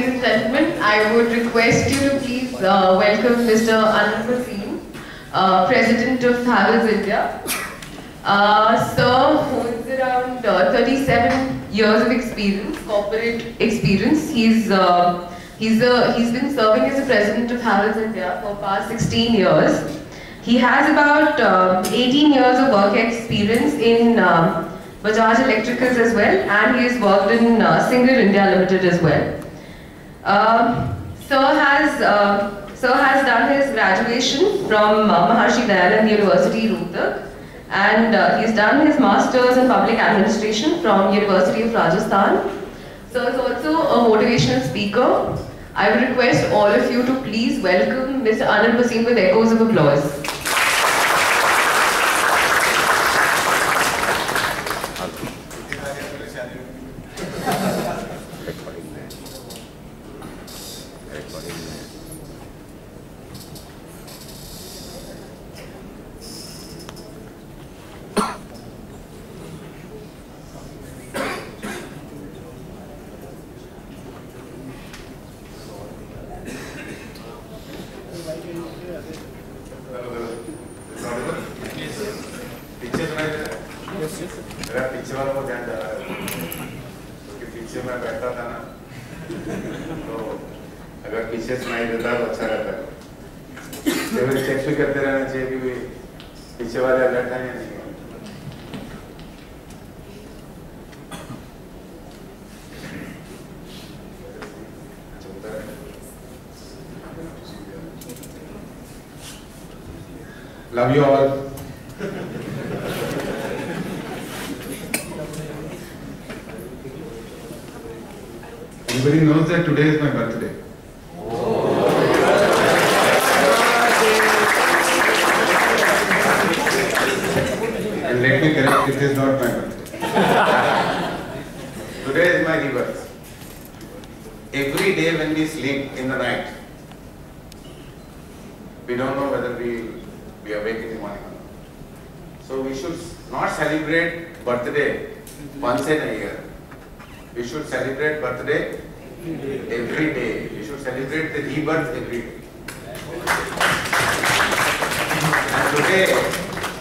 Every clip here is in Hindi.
and gentlemen, I would request you to please welcome Mr. Anil Bhasin, President of Havells India. Sir holds around 37 years of experience, corporate experience. He's been serving as the President of Havells India for past 16 years. He has about 18 years of work experience in Bajaj Electricals as well, and he has worked in XLRI India Ltd as well. Sir has done his graduation from Maharshi Dayanand University, Rohtak, and he's done his Masters in Public Administration from University of Rajasthan. Sir is also a motivational speaker. I would request all of you to please welcome Mr. Anil Bhasin with echoes of applause. Love you all. Everybody knows that today is my birthday. And let me correct, it is not my birthday. Today is my rebirth. Every day when we sleep in the night, we don't know whether we awake in the morning or not. So we should not celebrate birthday once in a year. We should celebrate birthday every day. We should celebrate the rebirth every day. And today,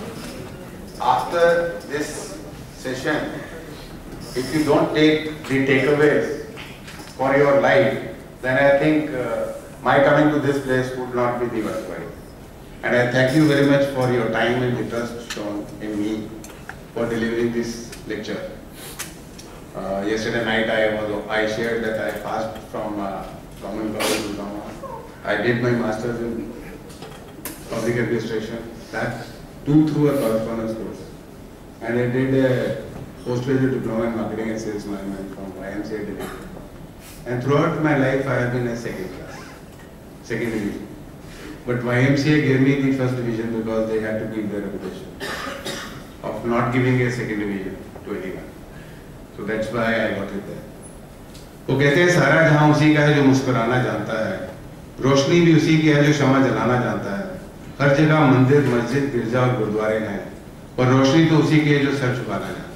after this session, if you don't take the takeaways for your life, then I think my coming to this place would not be the worthwhile. And I thank you very much for your time and the trust shown in me for delivering this lecture. Yesterday night I shared that I passed from Common College to Dhamma. I did my Masters in Public Administration, that too through a correspondence course. And I did a postgraduate diploma in Marketing and Sales Management from YMCA Delhi. And throughout my life I have been a second division. But YMCA gave me the first division because they had to keep their reputation of not giving a second division to anyone. So that's why I got it there. वो कहते हैं सारा जहां उसी का है जो मुस्कुराना जानता है, रोशनी भी उसी की है जो शमा जलाना जानता है, हर जगह मंदिर, मस्जिद, गिरजा और गुरुद्वारे हैं, और रोशनी तो उसी की है जो सर छुपाना जानता है.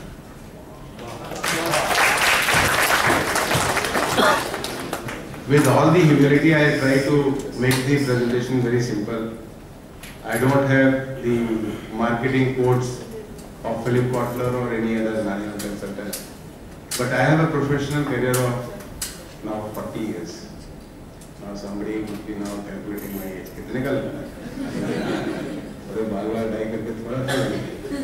With all the humility, I try to make the presentation very simple. I don't have the marketing codes of Philip Kotler or any other management consultant. But I have a professional career of now 40 years. Now somebody would be now calculating my age. कितने का लगता है? अरे बाल डाई करके थोड़ा सा लगेगा.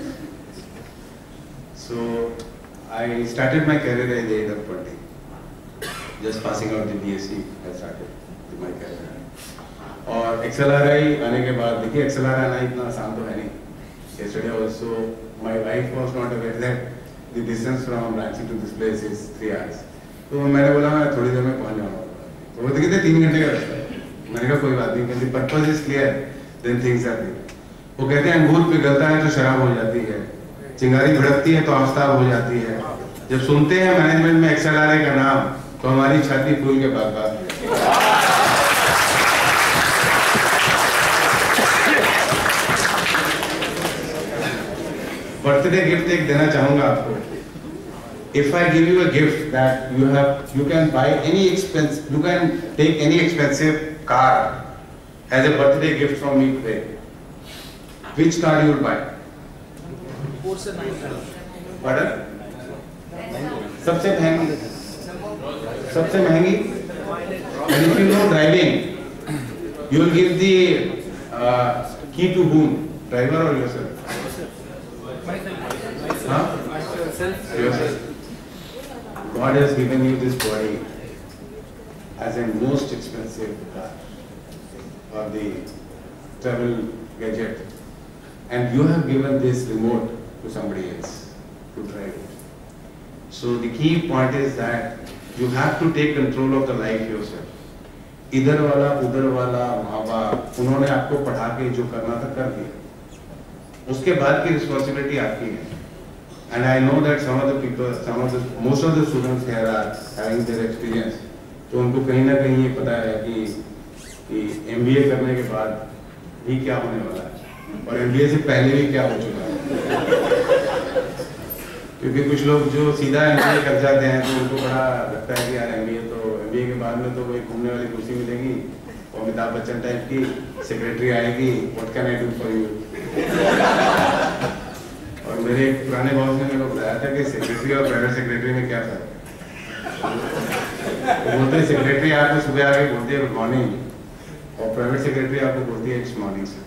So I started my career at the age of 20. Just passing out the BSc, I started my career. और XLRI आने के बाद देखिए XLRI आना इतना आसान तो है नहीं. Yesterday also my wife was not aware that the distance from Ranchi to this place is 3 hours. तो मैंने बोला मैं थोड़ी देर में पहुंच जाऊँगा. तो वो देखिए 3 घंटे का रास्ता है. मैंने कहा कोई बात नहीं, क्योंकि purpose is clear, then things are clear. वो कहते हैं अंगूर पिघलता है तो शराब हो जाती है, चिंगारी भड़कती है तो आफताब हो जाती है. जब सुनते हैं मैनेजमेंट में XLRI का नाम तो हमारी छाती फूल के बाग बर्थडे गिफ्ट एक देना चाहूंगा आपको. if I give you a gift that you can buy any you can take any expensive car as a birthday gift from me today, which car you will buy? Pardon? सबसे महंगी. And if you know driving, you will give the key to whom? Driver or yourself? Huh? Yourself. God has given you this body as a most expensive car or the travel gadget, and you have given this remote to somebody else to drive it. So the key point is that you have to take control of the life yourself. इधर वाला उधर वाला माँ बाप उन्होंने आपको पढ़ा के जो करना था कर दिया, उसके बाद की रिस्पॉन्सिबिलिटी आपकी है. And I know that most of the students here are having their experience. तो उनको कहीं ना कहीं ये पता है कि MBA करने के बाद भी क्या होने वाला है और MBA से पहले भी क्या हो चुका है. क्योंकि कुछ लोग जो सीधा MBA कर जाते हैं तो उनको बड़ा लगता है कि यार MBA के बाद में तो कोई घूमने वाली कुर्सी मिलेगी, अमिताभ बच्चन टाइप की सेक्रेटरी आएगी, what can I do for you. और मेरे एक पुराने बॉस ने मेरे को बताया था कि सेक्रेटरी और प्राइवेट सेक्रेटरी में क्या फर्क है. बोलते हैं सेक्रेटरी आपको सुबह आके बोलती है गुड मॉर्निंग और प्राइवेट सेक्रेटरी आपको बोलती है it's morning sir.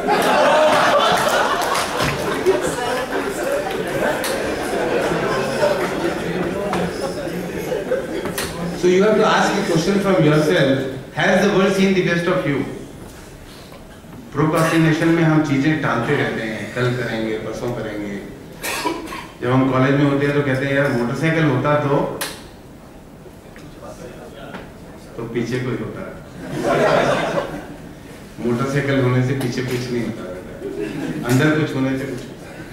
So you have to ask a question from yourself, has the world seen the best of you? Procrastination में हम चीजें टालते रहते हैं, कल करेंगे, परसों करेंगे. जब हम कॉलेज में होते हैं तो कहते हैं यार मोटरसाइकिल होता तो पीछे कोई होता है. मोटरसाइकिल होने से पीछे कुछ नहीं होता, अंदर कुछ होने से कुछ.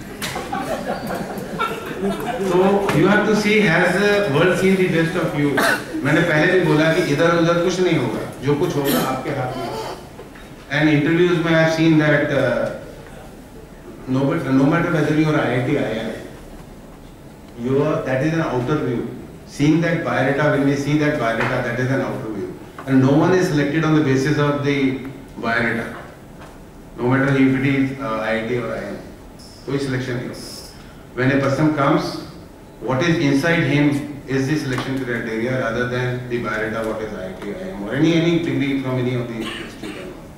So you have to see, has the world seen the best of you? मैंने पहले भी बोला कि इधर उधर कुछ नहीं होगा, जो कुछ होगा आपके हाथ में. And interviews में I have seen that no matter whether you are IIT IIM, that is an outer view. Seeing that biodata, when we see that biodata, that is an outer view. And no one is selected on the basis of the biodata. No matter if it is IIT or IIM, कोई selection नहीं होगा. When a person comes, what is inside him is the selection criteria rather than the biodata, what is IIT, IIM or any degree from any of the institute.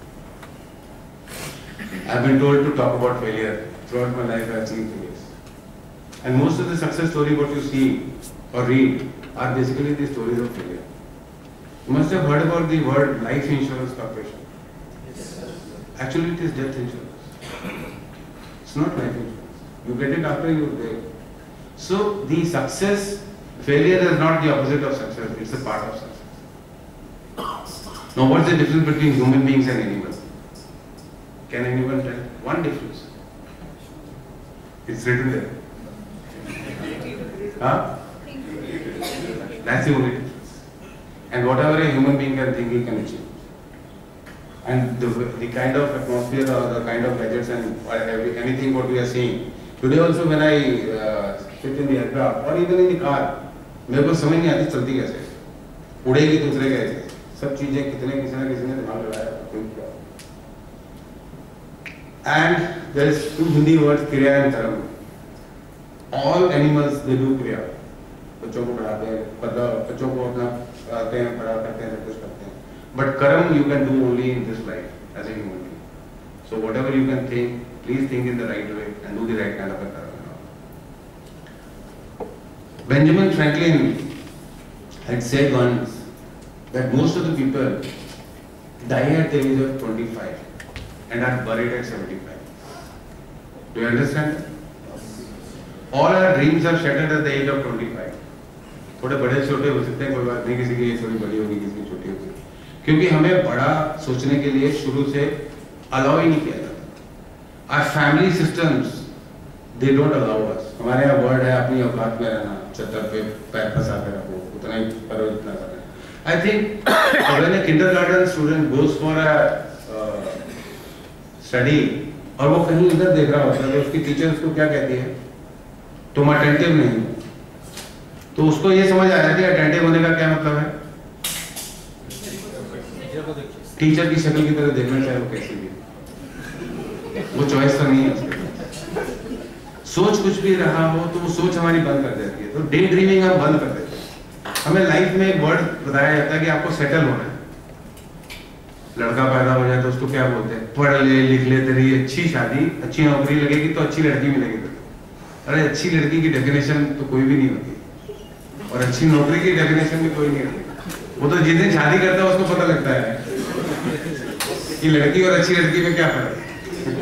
I have been told to talk about failure. Throughout my life I have seen failures. And most of the success story what you see or read are basically the stories of failure. You must have heard about the word life insurance corporation. Yes. Actually it is death insurance. It's not life insurance. You get it after you are there. So the success, failure is not the opposite of success, it's a part of success. Now what's the difference between human beings and animals? Can anyone tell? One difference. It's written there. Huh? That's the only difference. And whatever a human being can think, he can achieve. And the kind of atmosphere or the kind of gadgets and anything what we are seeing. Today also when I sit in the aircraft or even in the car, मेरे को समझ नहीं आती चलती कैसे, उड़ेगी दूसरे कैसे, सब चीजें किसी ने दिमाग लगाया. And there is two Hindi words, kriya and karam. All animals they do kriya. बच्चों को पढ़ाते हैं, बच्चों को अपना पढ़ाते हैं, पढ़ा करते हैं, सब कुछ करते हैं. But karam you can do only in this life as a human being. So whatever you can think, please think in the right way and do the right kind of a karam. Benjamin Franklin had said once that most of the people die at the age of 25 and are buried at 75. Do you understand? All our dreams are shattered at the age of 25. थोड़े बड़े छोटे हो सकते हैं, कोई बात नहीं, किसी की एज थोड़ी बड़ी होगी, किसी की छोटी होगी, क्योंकि हमें बड़ा सोचने के लिए शुरू से अलाउ ही नहीं किया जाता. Our family systems, they don't allow us. हमारे यहाँ वर्ड है अपनी औकात में रहना, चद्दर पे पैर फंसा के रखो, उतना ही करो जितना करें. I think when a kindergarten student goes for a study और वो कहीं इधर देख रहा होता है तो उसकी टीचर उसको क्या कहती है, तुम अटेंटिव नहीं, तो उसको ये समझ आ जाती है अटेंटिव होने का क्या मतलब है, टीचर की शक्ल की तरह देखना, चाहे वो कैसी भी, वो चॉइस तो नहीं है उसके पास। सोच कुछ भी रहा हो तो वो सोच हमारी बंद कर देती है, तो डे ड्रीमिंग हम बंद कर देते हैं। हमें लाइफ में एक वर्ड बताया जाता है कि आपको सेटल होना है। लड़का पैदा हो जाए तो उसको क्या बोलते हैं, पढ़ ले लिख ले, तेरी अच्छी शादी अच्छी नौकरी लगेगी तो अच्छी लड़की मिलेगी तुझे। अरे अच्छी लड़की की डेफिनेशन तो कोई भी नहीं होती, और अच्छी नौकरी की डेफिनेशन भी कोई नहीं होती। वो तो जिस दिन शादी करता है उसको पता लगता है कि लड़की और अच्छी लड़की में क्या फर्क है।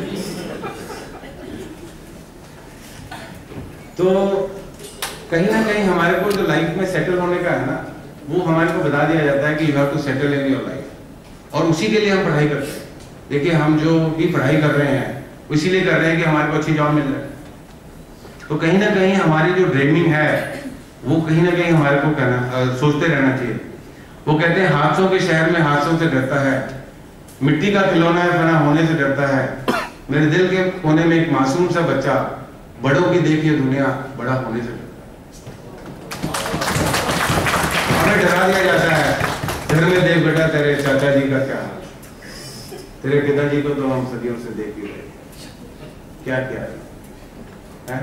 तो कहीं ना कहीं हमारे को जो लाइफ में सेटल होने का है ना, वो हमारे को बता दिया जाता है कि you have to settle in your life, और उसी के लिए हम पढ़ाई करते हैं। देखिए हम जो भी पढ़ाई कर रहे हैं इसीलिए कर रहे हैं कि हमारे को अच्छी जॉब मिल जाए। तो कहीं ना कहीं हमारी जो ड्रीमिंग है वो कहीं ना कहीं हमारे को सोचते रहना चाहिए। वो कहते हैं हादसों के शहर में हादसों से डरता है, मिट्टी का खिलौना है फना होने से डरता है, मेरे दिल के कोने में एक मासूम सा बच्चा बड़ों की देखिए दुनिया बड़ा होने से डरता है। हमें डरा दिया जाता है, घर में देख बेटा तेरे चाचा जी का क्या हाल, तेरे पिताजी को तो हम सदियों से देख ही रहे, क्या क्या है?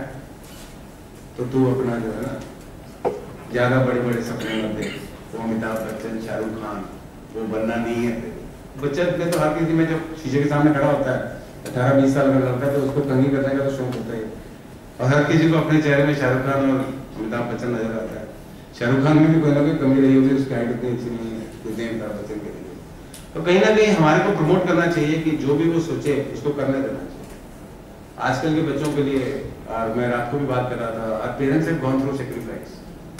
तो तू अपना जो है ना ज्यादा बड़े बड़े सपने मत देख, वो अमिताभ बच्चन शाहरुख खान वो बनना नहीं है। बच्चा में तो हर किसी में जब शीशे के सामने खड़ा होता है 18-20 साल का लड़का, तो उसको कंघी करने का तो शौक होता है, और हर किसी को अपने चेहरे में शाहरुख खान और अमिताभ बच्चन नजर आता है। शाहरुख खान में भी कोई ना कोई कमी रही होगी, उसकी हाइट इतनी अच्छी नहीं है जितनी अमिताभ बच्चन के लिए। तो कहीं ना कहीं हमारे को प्रमोट करना चाहिए कि जो भी वो सोचे उसको करने देना चाहिए। आजकल के बच्चों के लिए, और मैं रात को भी बात कर रहा था, our parents have gone through sacrifice.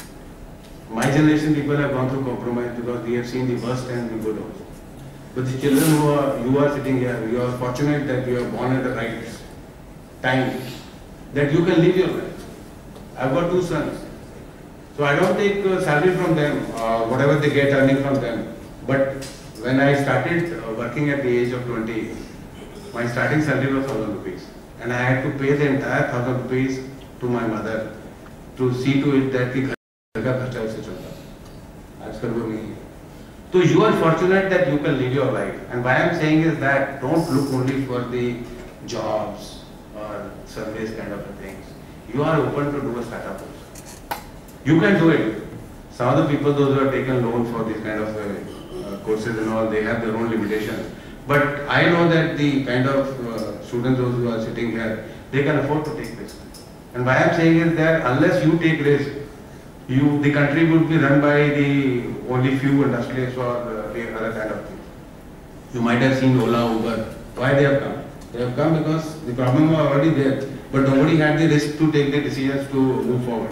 My generation people have gone through compromise because we have seen the worst and the good also. But the children you are sitting here, you are fortunate that you are born at the right time, that you can live your life. I've got 2 sons, so I don't take salary from them, whatever they get earning from them. But when I started working at the age of 20, my starting salary was 1,000 rupees. And I had to pay the entire 1,000 rupees to my mother to see to it that the घर का खर्चा उसे चलता। आजकल वो नहीं है। So you are fortunate that you can live your life. And why I am saying is that don't look only for the jobs or service kind of things. You are open to do a startup also. You can do it. Some of the people, those who have taken loan for these kind of courses and all, they have their own limitations. But I know that the kind of students those who are sitting here, they can afford to take risk. And why I am saying is that unless you take risk, the country would be run by the only few industrialists or the other kind of things. You might have seen Ola, Uber. Why they have come? They have come because the problem was already there, but nobody had the risk to take the decisions to move forward.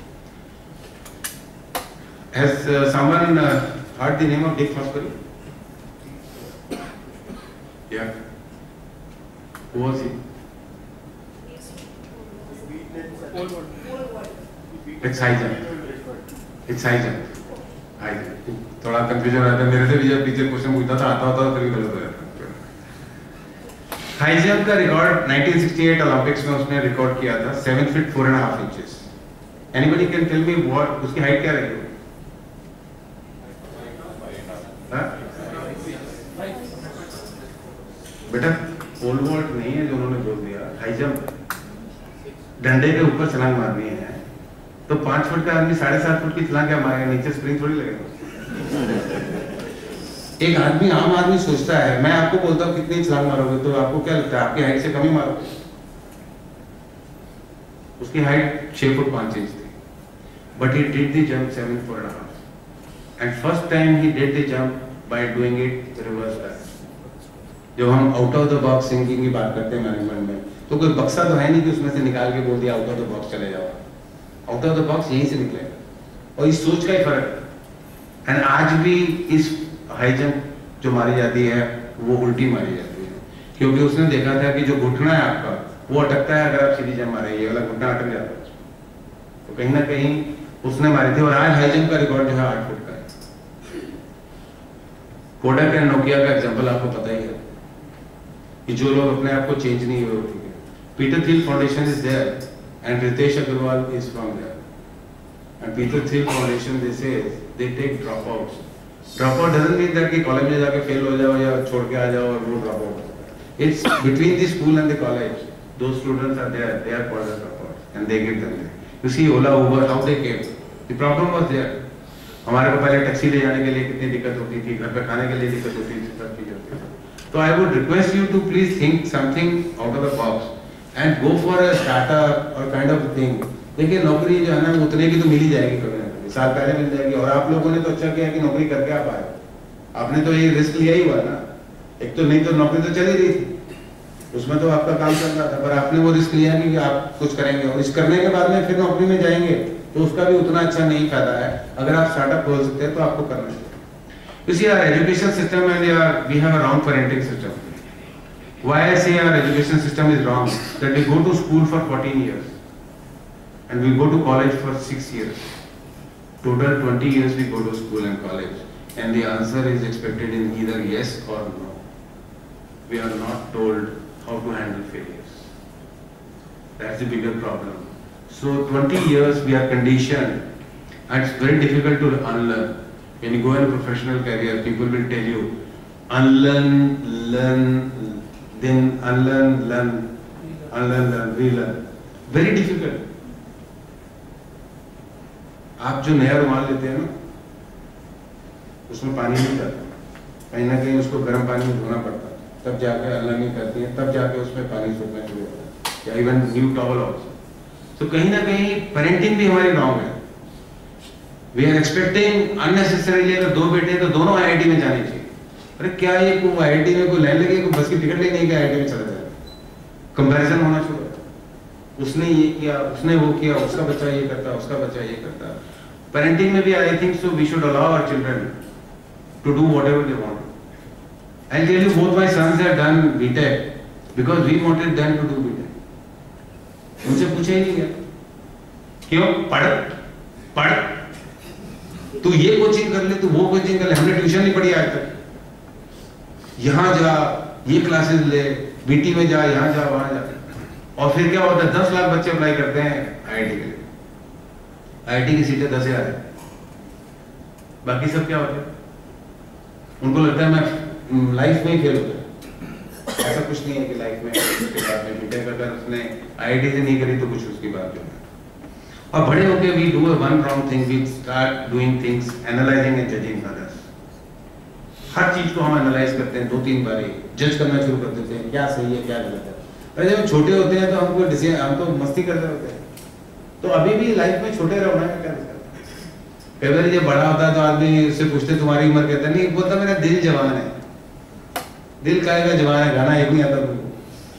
Has someone heard the name of Dick Fosbury? Yeah. Who was he? It's high jump. It's high jump. High jump. थोड़ा कंफ्यूजन आता है, मेरे से भी जब टीचर क्वेश्चन पूछता था आता होता तो फिर गलत हो जाता। हाई जंप का रिकॉर्ड 1968 ओलंपिक्स में उसने रिकॉर्ड किया था 7 feet 4.5 inches. Anybody can tell me what उसकी हाइट क्या रही? बेटा पोल वॉल्ट नहीं है जो उन्होंने बोल दिया, हाई जंप डंडे के ऊपर छलांग मारनी है। तो 5 फुट का आदमी 7.5 फुट की छलांग क्या मारेगा, नीचे स्प्रिंग थोड़ी लगेगा। एक आदमी आम आदमी सोचता है, मैं आपको बोलता हूँ कितनी छलांग मारोगे, तो आपको क्या लगता है आपकी हाइट से कम ही मारोगे? उसकी हाइट 6 फुट 5 इंच थी, but he did the jump 7 4.5, and first time he did the jump by doing it reverse back. जब हम out of the box thinking की बात करते हैं मैनेजमेंट में, तो कोई बक्सा तो है नहीं कि उसमें से निकाल के बोल दिया आउट ऑफ द बॉक्स चले जाओ। आउट ऑफ द बॉक्स यहीं से निकलेगा, और इस सोच का ही फर्क है। एंड आज भी इस हाई जंप जो मारी जाती है वो उल्टी मारी जाती है, क्योंकि उसने देखा था कि जो घुटना है आपका वो अटकता है अगर आप सीधी जंप मारे, ये वाला घुटना अटक जाता है। तो कहीं ना कहीं उसने मारी थी, और आज हाई जंप का रिकॉर्ड जो है 8 फुट का है। कोडक एंड नोकिया का एग्जाम्पल आपको पता ही है कि जो लोग अपने आप को चेंज नहीं हुए, ठीक है। Peter Thiel foundation is there and Ritesh Agarwal is from there. And Peter Thiel Foundation, they say they take dropouts. Dropout doesn't mean that कि college में जाके fail हो जाओ या छोड़ के आ जाओ और वो dropout. It's between the school and the college. Those students are there, they are called as dropouts, and they get them there. You see Ola, Uber, how they came. The problem was there. हमारे को पहले टैक्सी ले जाने के लिए कितनी दिक्कत होती थी, घर पे खाने के लिए दिक्कत होती थी, सब चीजें होती थी. So I would request you to please think something out of the box and go for a startup or kind of thing. देखिए नौकरी जो है ना उतने की तो मिल ही जाएगी कभी ना कभी, साल पहले मिल जाएगी. और आप लोगों ने तो अच्छा किया कि नौकरी करके आप आए. आपने तो ये रिस्क लिया ही हुआ ना. एक तो नहीं तो नौकरी तो चली रही थी, उसमें तो आपका काम चल रहा था, पर आपने वो रिस्क लिया कि आप कुछ करेंगे और इस करने के बाद में फिर नौकरी में जाएंगे तो उसका भी उतना अच्छा नहीं फायदा है. अगर आप स्टार्टअप खोल सकते हैं तो आपको करना चाहिए. You see, our education system and we have a wrong parenting system. Why I say our education system is wrong? That we go to school for 14 years and we go to college for 6 years. Total 20 years we go to school and college, and the answer is expected in either yes or no. We are not told how to handle failures. That's the bigger problem. So 20 years we are conditioned, and it's very difficult to unlearn. When you go in a professional career, people will tell you, unlearn, learn, then unlearn, learn, unlearn, learn, relearn. Very difficult. आप जो नया रुमाल लेते हैं ना, उसमें पानी नहीं जाता, कहीं ना कहीं उसको गर्म पानी में धोना पड़ता है, तब जाके अनलर्निंग करती है, तब जाके उसमें पानी सूखना शुरू होता है, या इवन न्यू टॉवल ऑल्सो. तो कहीं ना कहीं पेरेंटिंग भी हमारी रॉन्ग है. वी आर एक्सपेक्टिंग अननेसेसरीली, अगर 2 बेटे हैं तो दोनों आईआईटी में जाने चाहिए. अरे क्या ये को आईआईटी में कोई लाइन लगे, कोई बस की टिकट लेने की आईआईटी में चला जाए. कंपैरिजन होना शुरू होता है, उसने ये किया, उसने वो किया, उसका बच्चा ये करता, उसका बच्चा ये करता. पेरेंटिंग में भी I think so we should allow our children to do whatever they want. I tell you, both my sons have done BTech because we wanted them to do BTech. उनसे पूछा ही नहीं गया क्यों, पढ़ तू ये कोचिंग कर ले, तू वो कोचिंग कर ले. हमने ट्यूशन नहीं पढ़ी आज तक. यहाँ जा, ये क्लासेस ले, बीटी में जा, यहाँ जा, वहां जा. और फिर क्या होता है, 10 लाख बच्चे अप्लाई करते हैं आईआईटी के लिए. आईआईटी की सीटें 10,000 है. बाकी सब क्या होता है, उनको लगता है मैं लाइफ में ही फेल हो गया. ऐसा कुछ नहीं है कि लाइफ में उसके बाद में बीटेक अगर उसने आईआईटी से नहीं करी तो कुछ उसकी बात जो है. और बड़े होके we do one wrong thing, we start doing things analysing and judging others. हर चीज को हम एनालाइज करते हैं 2-3 बार, जज करना शुरू कर देते हैं क्या सही है क्या गलत है. अरे जब छोटे होते हैं तो हम तो मस्ती करते होते हैं. तो अभी भी लाइफ में छोटे रहना है क्या दिक्कत. कई बार जब बड़ा होता है तो आदमी उससे पूछते तुम्हारी उम्र, कहता नहीं, बोलता मेरा दिल जवान है. दिल काहेगा जवान है, गाना एक नहीं आता तुमको,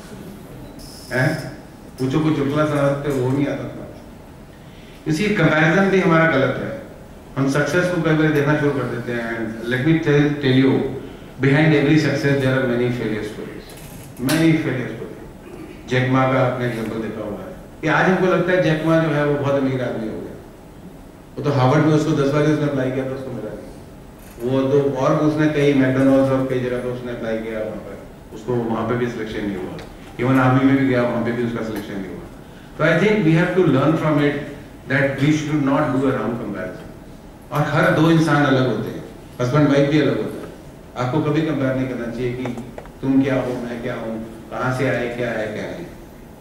हैं? पूछो कुछ चुटकुला सुना सकते, वो नहीं आता था. इसी कंपैरिजन भी हमारा गलत है. हम सक्सेस को कई बार देखना शुरू कर देते हैं. And let me tell you, behind every success there are many failure stories, many failure stories. Jack Ma का आपने एग्जांपल देखा होगा कि आज हमको लगता है जैक मा जो है वो बहुत अमीर आदमी हो गया. वो तो हार्वर्ड में उसको 10 बार उसने अप्लाई किया था, उसको मिला नहीं. वो तो और उसने कई मैकडॉनल्ड्स और कई जगह पे उसने अप्लाई किया, वहाँ पर उसको वहाँ पे भी सिलेक्शन नहीं हुआ. इवन आर्मी में भी गया, वहाँ पे भी उसका सिलेक्शन नहीं हुआ. तो I think we have to learn from it that we should not do a wrong comparison. और हर 2 इंसान अलग होते हैं, हस्बैंड वाइफ भी अलग होता है. आपको कभी कंपेयर नहीं करना चाहिए कि तुम क्या हो, मैं क्या हूँ, कहाँ से आए, क्या है क्या नहीं.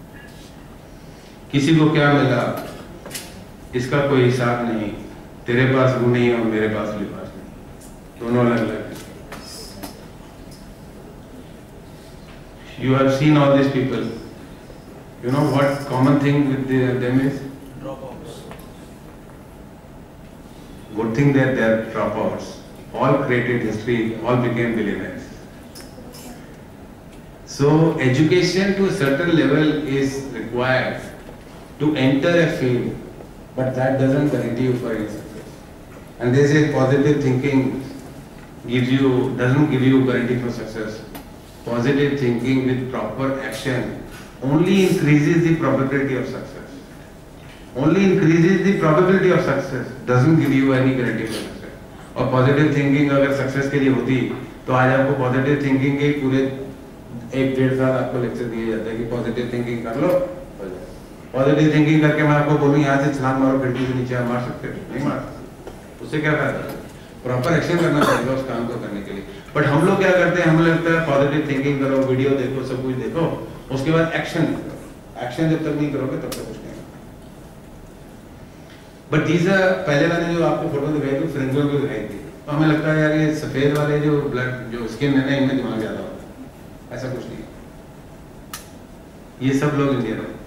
किसी को क्या मिला इसका कोई हिसाब नहीं. तेरे पास वो नहीं और मेरे पास लिबास नहीं, दोनों अलग अलग हैं. You have seen all these people. You know what common thing with them is? Dropouts. Good thing that they are dropouts. All created history, all became billionaires. So education to a certain level is required to enter a field, but that doesn't guarantee you for any success. And they say positive thinking doesn't give you guarantee for success. Positive thinking with proper action only increases the probability of success. Only increases the probability of success, doesn't give you any guarantee for success. और पॉजिटिव थिंकिंग अगर सक्सेस के लिए होती तो आज आपको पॉजिटिव थिंकिंग के पूरे 1-1.5 साल आपको लेक्चर दिए जाते हैं कि पॉजिटिव थिंकिंग कर लो, हो जाए. पॉजिटिव थिंकिंग करके मैं आपको बोलूँ यहाँ से छलांग मारो खिड़की से नीचे, मार सकते हो? नहीं मार सकते। उससे क्या फायदा? प्रॉपर एक्शन करना पड़ेगा उस काम को करने के लिए। बट हम लोग क्या करते हैं, हमें लगता है पॉजिटिव थिंकिंग करो, वीडियो देखो, सब कुछ देखो, उसके बाद एक्शन करो। एक्शन जब तक नहीं करोगे तब तक कुछ नहीं। बट दीज पहले मैंने जो आपको फोटो दिखाई थी फ्रेंड्स को दिखाई थी, तो हमें लगता है यार ये सफेद वाले जो ब्लड जो स्किन है ना, इनमें दिमाग ज्यादा होता है। ऐसा कुछ नहीं, ये सब लोग इंडियन है।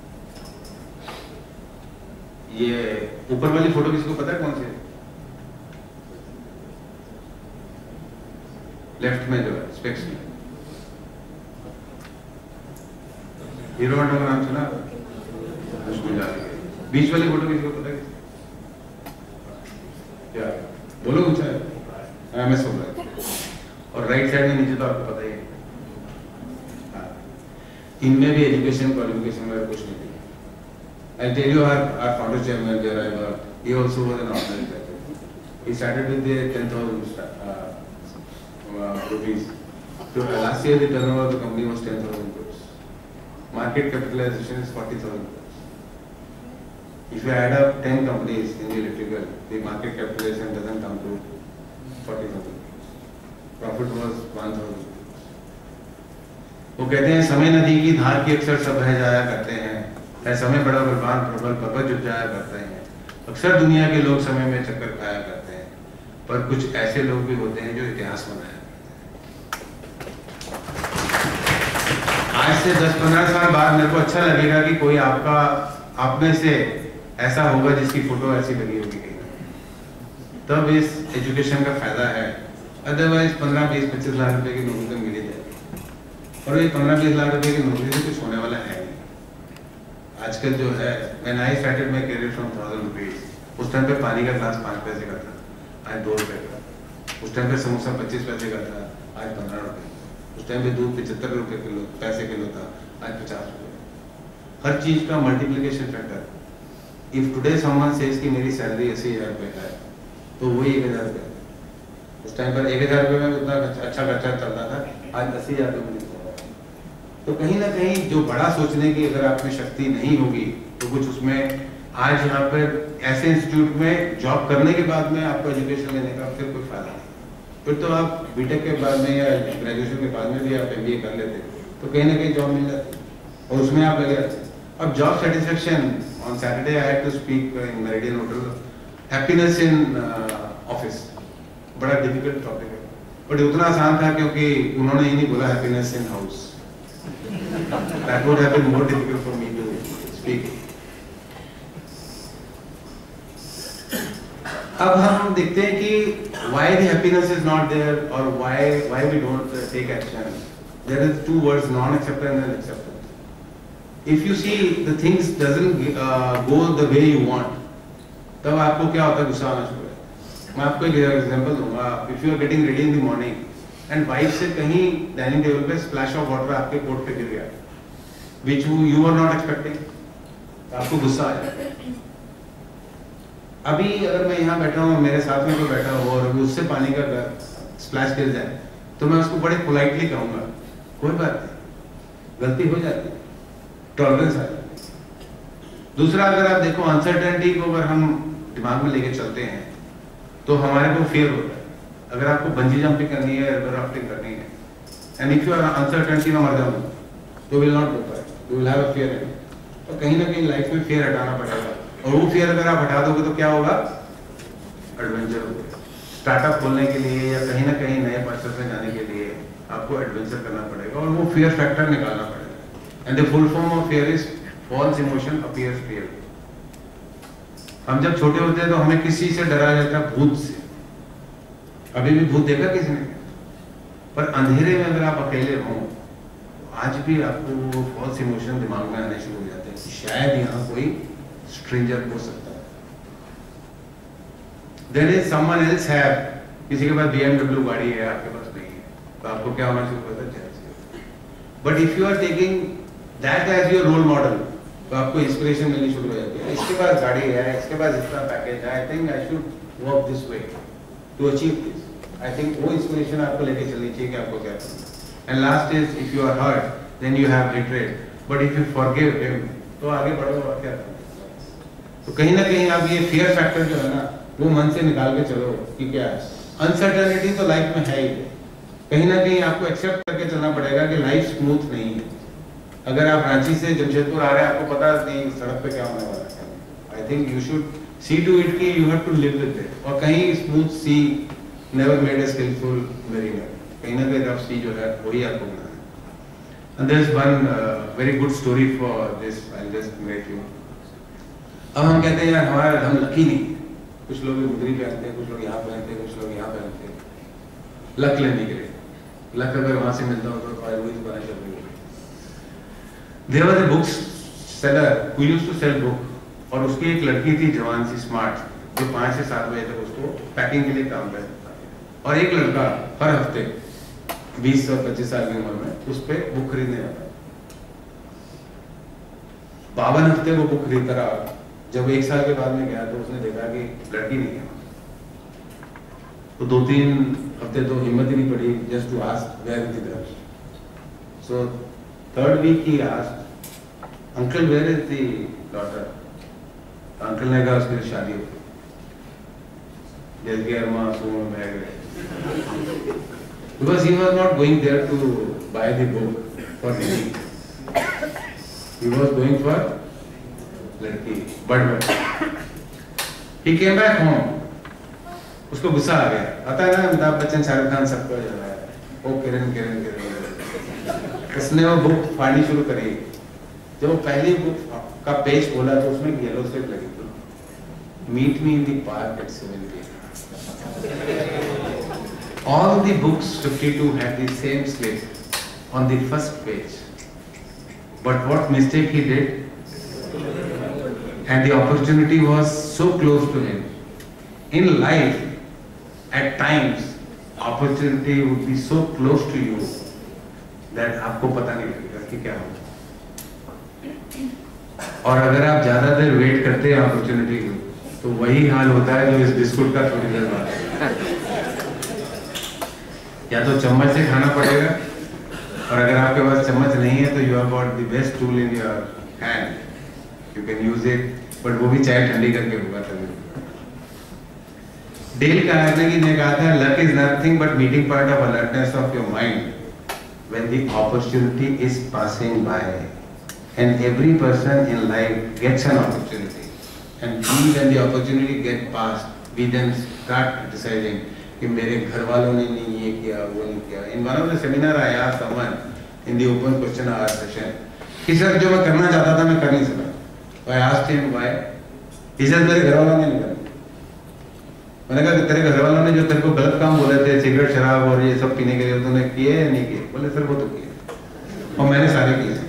ये ऊपर वाली फोटो किसी को पता है कौन सी है? लेफ्ट में जो है स्पेक्स में, हीरो होंडा का नाम सुना? बीच वाली फोटो किसी को पता है? क्या बोलो कुछ है? MS हो रहा है। और राइट साइड में नीचे तो आपको पता ही है, इनमें भी एजुकेशन क्वालिफिकेशन वगैरह कुछ नहीं थी। I'll tell you our founder chairman where I worked, he also was an ordinary graduate. He started with the 10,000 rupees. So last year the turnover of the company was 10,000 crores. Market capitalization is 40,000 crores. If you add up 10 companies in the electrical, the market capitalization doesn't come to 40,000 crores. Profit was 1,000 crores. वो कहते हैं समय नदी की धार की अक्सर सब बह जाया करते हैं, समय बड़ा बलवान प्रबल पर्वत जुट जाया करते हैं। अक्सर दुनिया के लोग समय में चक्कर खाया करते हैं, पर कुछ ऐसे लोग भी होते हैं जो इतिहास बनाया करते हैं। आज से 10-15 साल बाद मेरे को अच्छा लगेगा कि कोई आप में से ऐसा होगा जिसकी फोटो ऐसी लगी होगी कहीं, तब इस एजुकेशन का फायदा है। अदरवाइज 15-20-25 लाख रुपए की नौकरी तो मिल ही जाएगी, और ये 15-20 लाख रुपए की नौकरी से कुछ होने वाला है नहीं। आजकल जो है, when I started my career from 1,000 rupees, उस टाइम पे पानी का ग्लास 5 पैसे का था, आज 2 रुपए का। उस टाइम पे समोसा 25 पैसे का था, आज 15 रुपए। उस टाइम पे दूध 75 रुपए पैसे किलो था, आज 50 रुपए। हर चीज का multiplication factor. If today someone says कि मेरी सैलरी 80,000 रुपए का है, तो वही 1,000 रुपए। उस टाइम पर 1,000 रुपए में उतना अच्छा खर्चा चलता था, आज 80,000 रुपए। तो कहीं ना कहीं जो बड़ा सोचने की अगर आप में शक्ति नहीं होगी, तो कुछ उसमें आज यहाँ पर ऐसे इंस्टीट्यूट में जॉब करने के बाद में आपको एजुकेशन लेने का फिर कोई फायदा नहीं। फिर तो आप बीटेक के बाद में या ग्रेजुएशन के बाद में भी आप MBA कर लेते, तो कहीं ना कहीं जॉब मिल जाती और उसमें आप लगे रहते। अब job satisfaction, on Saturday I had to speak in Meridian hotel, happiness in office, बड़ा डिफिकल्ट टॉपिक है, बट उतना आसान था क्योंकि उन्होंने ही नहीं बोला happiness in house. That would have been more difficult for me to speak. अब हम देखते हैं कि why the happiness is not there or why we don't take action. There is 2 words, non-acceptance and acceptance. If you see the things doesn't go the way you want, तब आपको क्या होता है? गुस्सा आना शुरू है। मैं आपको एक एग्जांपल दूंगा। If you are getting ready in the morning and wife से कहीं डाइनिंग टेबल पे स्प्लैश ऑफ वाटर आपके कोट पे गिर गया, which you were not expecting, आपको गुस्सा आया। अभी अगर मैं यहाँ बैठा हूँ, मेरे साथ में कोई बैठा हो और उससे पानी का स्प्लैश गिर जाए, तो मैं उसको बड़े पोलाइटली कहूँगा, कोई बात नहीं, गलती हो जाती है, टॉलरेंस आ जाती है। दूसरा, अगर आप देखो अनसर्टेनिटी को अगर हम दिमाग में लेके चलते हैं, तो हमारे को फियर होता है। अगर आपको बंजी जंपिंग करनी है, रिवर राफ्टिंग करनी है, and if you are uncertainty में मर जाओ, तो will not go for it, you will have a fear. तो कहीं ना कहीं लाइफ में फियर हटाना पड़ेगा, और वो फियर अगर आप हटा दोगे तो क्या होगा? एडवेंचर होगा। स्टार्टअप खोलने के लिए या कहीं ना कहीं नए पर्सन में जाने के लिए आपको एडवेंचर करना पड़ेगा और वो फियर फैक्टर निकालना पड़ेगा। And the full form of fear is false emotion appears real. हम जब छोटे होते हैं तो हमें किसी से डरा जाता है, भूत से। अभी भी भूत देखा किसी ने? पर अंधेरे में अगर आप अकेले हो, आज भी आपको वो फॉल्स इमोशन दिमाग में आने शुरू हो जाते हैं, शायद यहाँ कोई स्ट्रेंजर हो सकता है। There is someone else have, किसी के पास BMW गाड़ी है, आपके पास नहीं है, तो आपको क्या होना शुरू होता है? But if you are taking that as your role model, तो आपको इंस्पिरेशन मिलनी शुरू हो जाती है। इसके पास गाड़ी है, इसके पास इतना पैकेज है, I think I should work this way to achieve this. I think वो इंस्पिरेशन आपको लेके चलनी चाहिए कि आपको क्या करना है। And last is, if you are hurt, then you have retreat, but if you forgive him, तो आगे बढ़ो और क्या। तो कहीं ना कहीं आप ये फियर फैक्टर जो है ना वो मन से निकाल के चलो कि क्या अनसर्टेनिटी तो लाइफ में है ही, कहीं ना कहीं आपको एक्सेप्ट करके चलना पड़ेगा कि लाइफ स्मूथ नहीं है। अगर आप रांची से जमशेदपुर आ रहे हैं, आपको पता नहीं सड़क पे क्या होने वाला है। I think you should see to it कि you have to live with it. और कहीं smooth sea never made a skilful mariner, कहीं ना कहीं रफ सी जो है वही आपको बनाना है। And there is one very good story for this, I will just make you. अब हम कहते हैं यार हमारा हम लकी नहीं, कुछ लोग मुंदरी पहनते हैं, कुछ लोग यहाँ पहनते हैं, कुछ लोग यहाँ पहनते हैं, लक लेने के लिए। लक अगर वहां से मिलता हो तो वही बना चल रही है। There was a book seller who used to sell book, और उसकी एक लड़की थी जवान सी स्मार्ट, जो 5 से 7 बजे तक उसको पैकिंग के लिए काम करता था। और एक लड़का हर हफ्ते 20 और 25 साल की उम्र में उस पर बुक खरीदने आता। 52 हफ्ते वो बुक खरीदता रहा। जब 1 साल के बाद में गया तो उसने देखा कि लड़की नहीं है। तो 2-3 हफ्ते तो हिम्मत ही नहीं पड़ी just to ask where is the girl. So third week he ask, uncle where is the daughter. Uncle ने कहा उसकी शादी हो गई। जल्दी अरमा सुन बह गए, because he was not going there to buy the book for him, he was going for लड़की। बट he came back home, उसको गुस्सा आ गया। आता है ना अमिताभ बच्चन, शाहरुख खान सबको जो है ओ किरण किरण किरण। उसने वो बुक फाड़नी शुरू करी। जब वो पहली बुक का पेज खोला तो उसमें येलो स्लिप लगी थी, meet me in the park at 7 PM। All the books 52 had the same slip on the first page, but what mistake he did, and the opportunity was so close to him. In life, at times, opportunity would be so close to you that आपको पता नहीं लगेगा कि क्या होगा। और अगर आप ज्यादा देर वेट करते हैं अपॉर्चुनिटी को, तो वही हाल होता है जो इस बिस्कुट का थोड़ी देर बाद। या तो चम्मच से खाना पड़ेगा, और अगर आपके पास चम्मच नहीं है तो you have got the best tool in your hand, you can use it, but वो भी चाय ठंडी करके होगा तभी। डेल कार्नेगी ने कहा था, luck is nothing but meeting point of alertness of your mind when the opportunity is passing by, and every person in life gets an opportunity, and when the opportunity get passed, we then start criticizing कि मेरे घर वालों ने नहीं ये किया वो नहीं किया। In one of the seminar I asked someone in the open question hour session कि सर जो मैं करना चाहता था मैं कर नहीं सका। तो I asked him why? he said मेरे घर वालों ने नहीं करा। मैंने कहा तेरे घर वालों ने जो तेरे को गलत काम बोले थे, सिगरेट शराब और ये सब पीने के लिए, तूने किए या नहीं किए? बोले सर वो तो किए और मैंने सारे किए।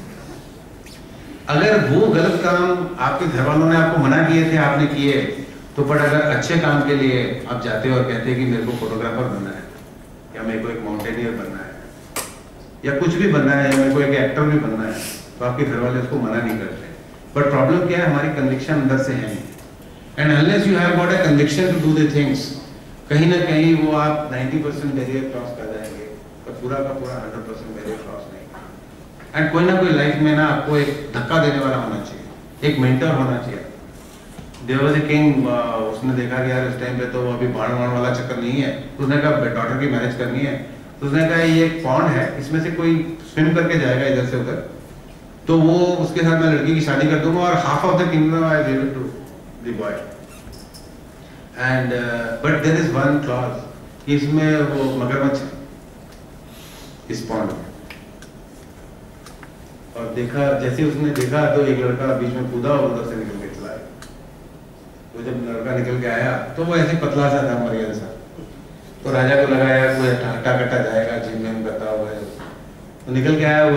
अगर वो गलत काम आपके घर वालों ने आपको मना किए थे, आपने किए, तो पर अगर अच्छे काम के लिए आप जाते हो और कहते हैं कि मेरे को फोटोग्राफर बनना है, या मेरे को एक माउंटेनियर बनना है, या कुछ भी बनना है, या मेरे को एक एक्टर भी बनना है, तो आपके घर वाले उसको मना नहीं करते। बट प्रॉब्लम क्या है, हमारी कन्विक्शन अंदर से है नहीं। And unless you have got a conviction to do the things, कहीं ना कहीं वो आप 90% बैरियर क्रॉस कर जाएंगे, पर पूरा का पूरा 100% बैरियर क्रॉस नहीं। एंड कोई ना कोई लाइफ में ना आपको एक धक्का देने वाला होना चाहिए, एक मेंटर होना चाहिए। देयर वाज अ किंग, उसने देखा कि यार इस टाइम पे तो अभी बाण वाला चक्कर नहीं है, तो उसने कहा डॉटर की मैरिज करनी है, तो उसने कहा ये एक पॉन्ड है, इसमें से कोई स्विम करके जाएगा इधर से उधर, तो वो उसके साथ मैं लड़की की शादी कर दूंगा और half of the kingdom I give it to the boy, and but there is one clause, इसमें वो मगरमच्छ है इस पॉन्ड में। और देखा, जैसे उसने देखा तो एक लड़का बीच में कूदा और उधर से निकल के चला आया। तो जब लड़का निकल के आया तो वो ऐसे पतला सा था, मरियल सा। तो राजा को लगा यार कोई हट्टा कट्टा जाएगा, जिम में करता हुआ है, तो निकल के आया।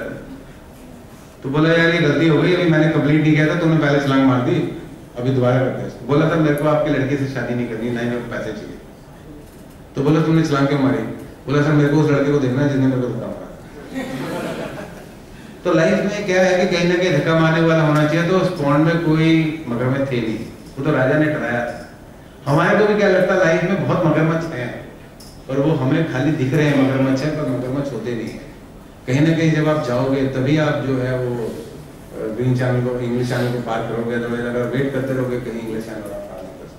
बोला यार ये गलती हो गई, अभी मैंने कंप्लीट नहीं किया था, तुमने पहले छलांग मार दी, अभी दोबारा करते हैं। बोला था मेरे को आपकी लड़की से शादी नहीं करनी, ना ही मेरे को पैसे चाहिए। तो बोला तुमने छलांग क्यों मारी? बोला सर मेरे को उस लड़के को देखना है जिसने मेरे को धक्का मारा। तो लाइफ में क्या है कि कहीं ना कहीं धक्का मारने वाला होना चाहिए। तो उस पॉन्ड में कोई मगरमच्छ थे नहीं, वो तो राजा ने डराया था। हमारे को भी क्या लगता है लाइफ में बहुत मगरमच्छ हैं, और वो हमें खाली दिख रहे हैं मगरमच्छ है, पर मगरमच्छ होते नहीं है। कहीं ना कहीं जब आप जाओगे तभी आप जो है वो ग्रीन चैनल को, इंग्लिश चैनल को पार करोगे, अदरवाइज अगर वेट करते रहोगे कहीं इंग्लिश चैनल आप पार नहीं कर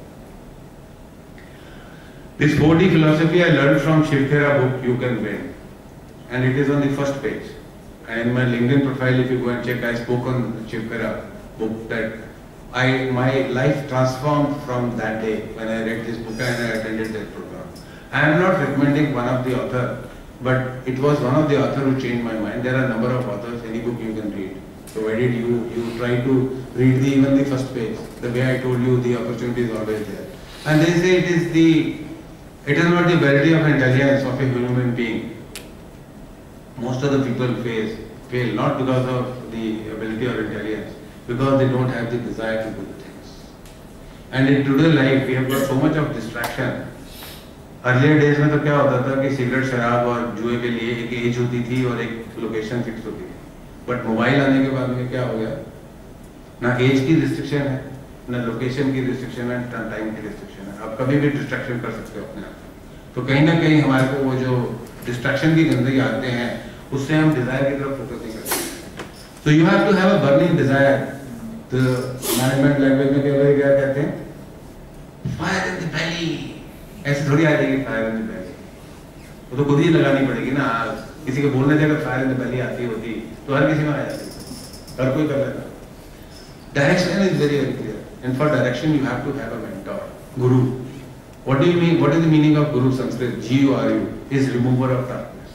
सकते। This 4D philosophy I learned from Shivkhera book You Can Win, and it is on the first page. And in my LinkedIn profile, if you go and check, I spoke on Shivkhera book that my life transformed from that day when I read this book and I attended that program. I am not recommending one of the author, but it was one of the author who changed my mind. There are a number of authors, any book you can read. Provided you try to read even the first page. The way I told you, the opportunity is always there. And they say it is not the ability of intelligence of a human being. Most of the people fail not because of the ability or intelligence, because they don't have the desire to do the things. And in today's life, we have got so much of distraction. Earlier days में तो क्या होता था कि सिगरेट, शराब और जुए के लिए एक एज होती थी और एक लोकेशन फिक्स होती थी. बट मोबाइल आने के बाद में क्या हो गया? ना एज की रिस्ट्रिक्शन है, ना लोकेशन की रिस्ट्रिक्शन है, ना टाइम की रिस्ट्रिक्शन है. आप कभी भी डिस्ट्रैक्शन कर सकते हो अपने आप. तो कहीं ना कहीं हमारे को वो जो डिस्ट्रैक्शन की गंदगी आते हैं, उससे हम डिजायर की तरफ फोकस नहीं करते. So you have to have a burning desire. The management language में क्या कहते हैं? Fire in the belly. ऐसे थोड़ी आ जाएगी फायर इन द बेली. वो तो खुद ही लगानी पड़ेगी ना. किसी को बोलने से अगर फायर इन द बेली आती होती तो हर किसी में आ जाती, हर कोई कर लेता. Direction is very clear, and for direction you have to have a mentor, guru. What do you mean? What is the meaning of guru? Sanskrit GURU is remover of darkness.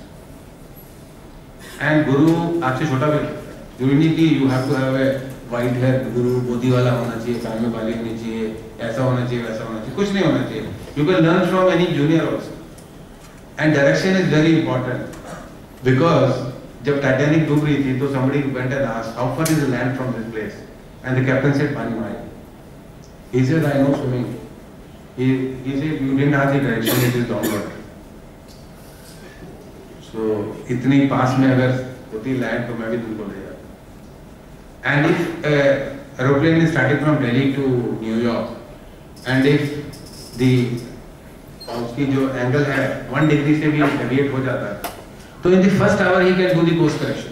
And गुरु आपसे छोटा भी लगता है. जरूरी नहीं कि you have to have a white hair guru, गोदी वाला होना चाहिए, कान में बाली होनी चाहिए, ऐसा होना चाहिए, वैसा होना चाहिए. कुछ नहीं होना चाहिए. You can learn from any junior also. And direction is very important, because जब टाइटैनिक डूब रही थी तो somebody went and asked, how far is the land from this place? And the captain said 1 mile. He said, I know swimming. He said, you didn't ask the direction, it is downward. So इतनी पास में अगर होती लैंड तो मैं भी तुमको ले जाता. And if aeroplane is starting from Delhi to New York, and if उसकी जो एंगल है 1 डिग्री से भी डेविएट हो जाता है, तो in the first hour he can do the course correction.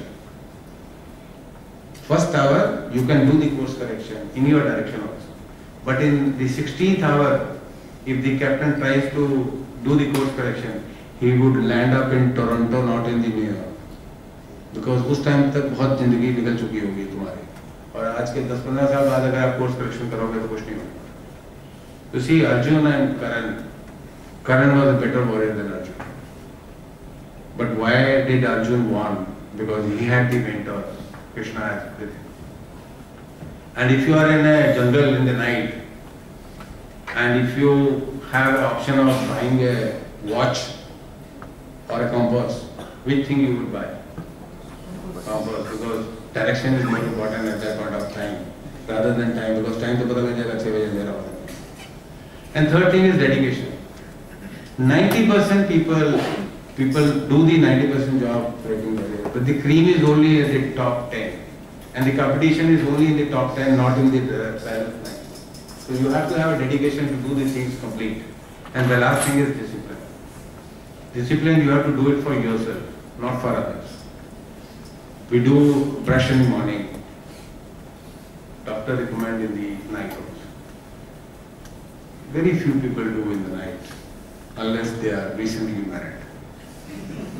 First hour you can do the course correction in your direction also. But in the 16th hour if the captain tries to do the course correction, he would land up in Toronto, not in the New York, because उस टाइम तक बहुत जिंदगी निकल चुकी होगी तुम्हारी. और आज के 10-15 साल बाद अगर आप कोर्स करेक्शन करोगे तो कुछ नहीं होगा. You see, Arjun and Karan was a better warrior than Arjun. But why did Arjun won? Because he had the mentor, Krishna with him. And if you are in a jungle in the night, and if you have an option of buying a watch or a compass, which thing you would buy? Compass, because direction is more important at that point of time rather than time, because time to pata lag jayega 6 baje andhera ho. And third thing is dedication. 90% people do the 90% job breaking barrier, but the cream is only at the top 10, and the competition is only in the top 10, not in the balance 9. So you have to have a dedication to do the things complete. And the last thing is discipline. Discipline, you have to do it for yourself, not for others. We do brush in the morning. Doctor recommend in the night also. Very few people do in the night, unless they are recently married.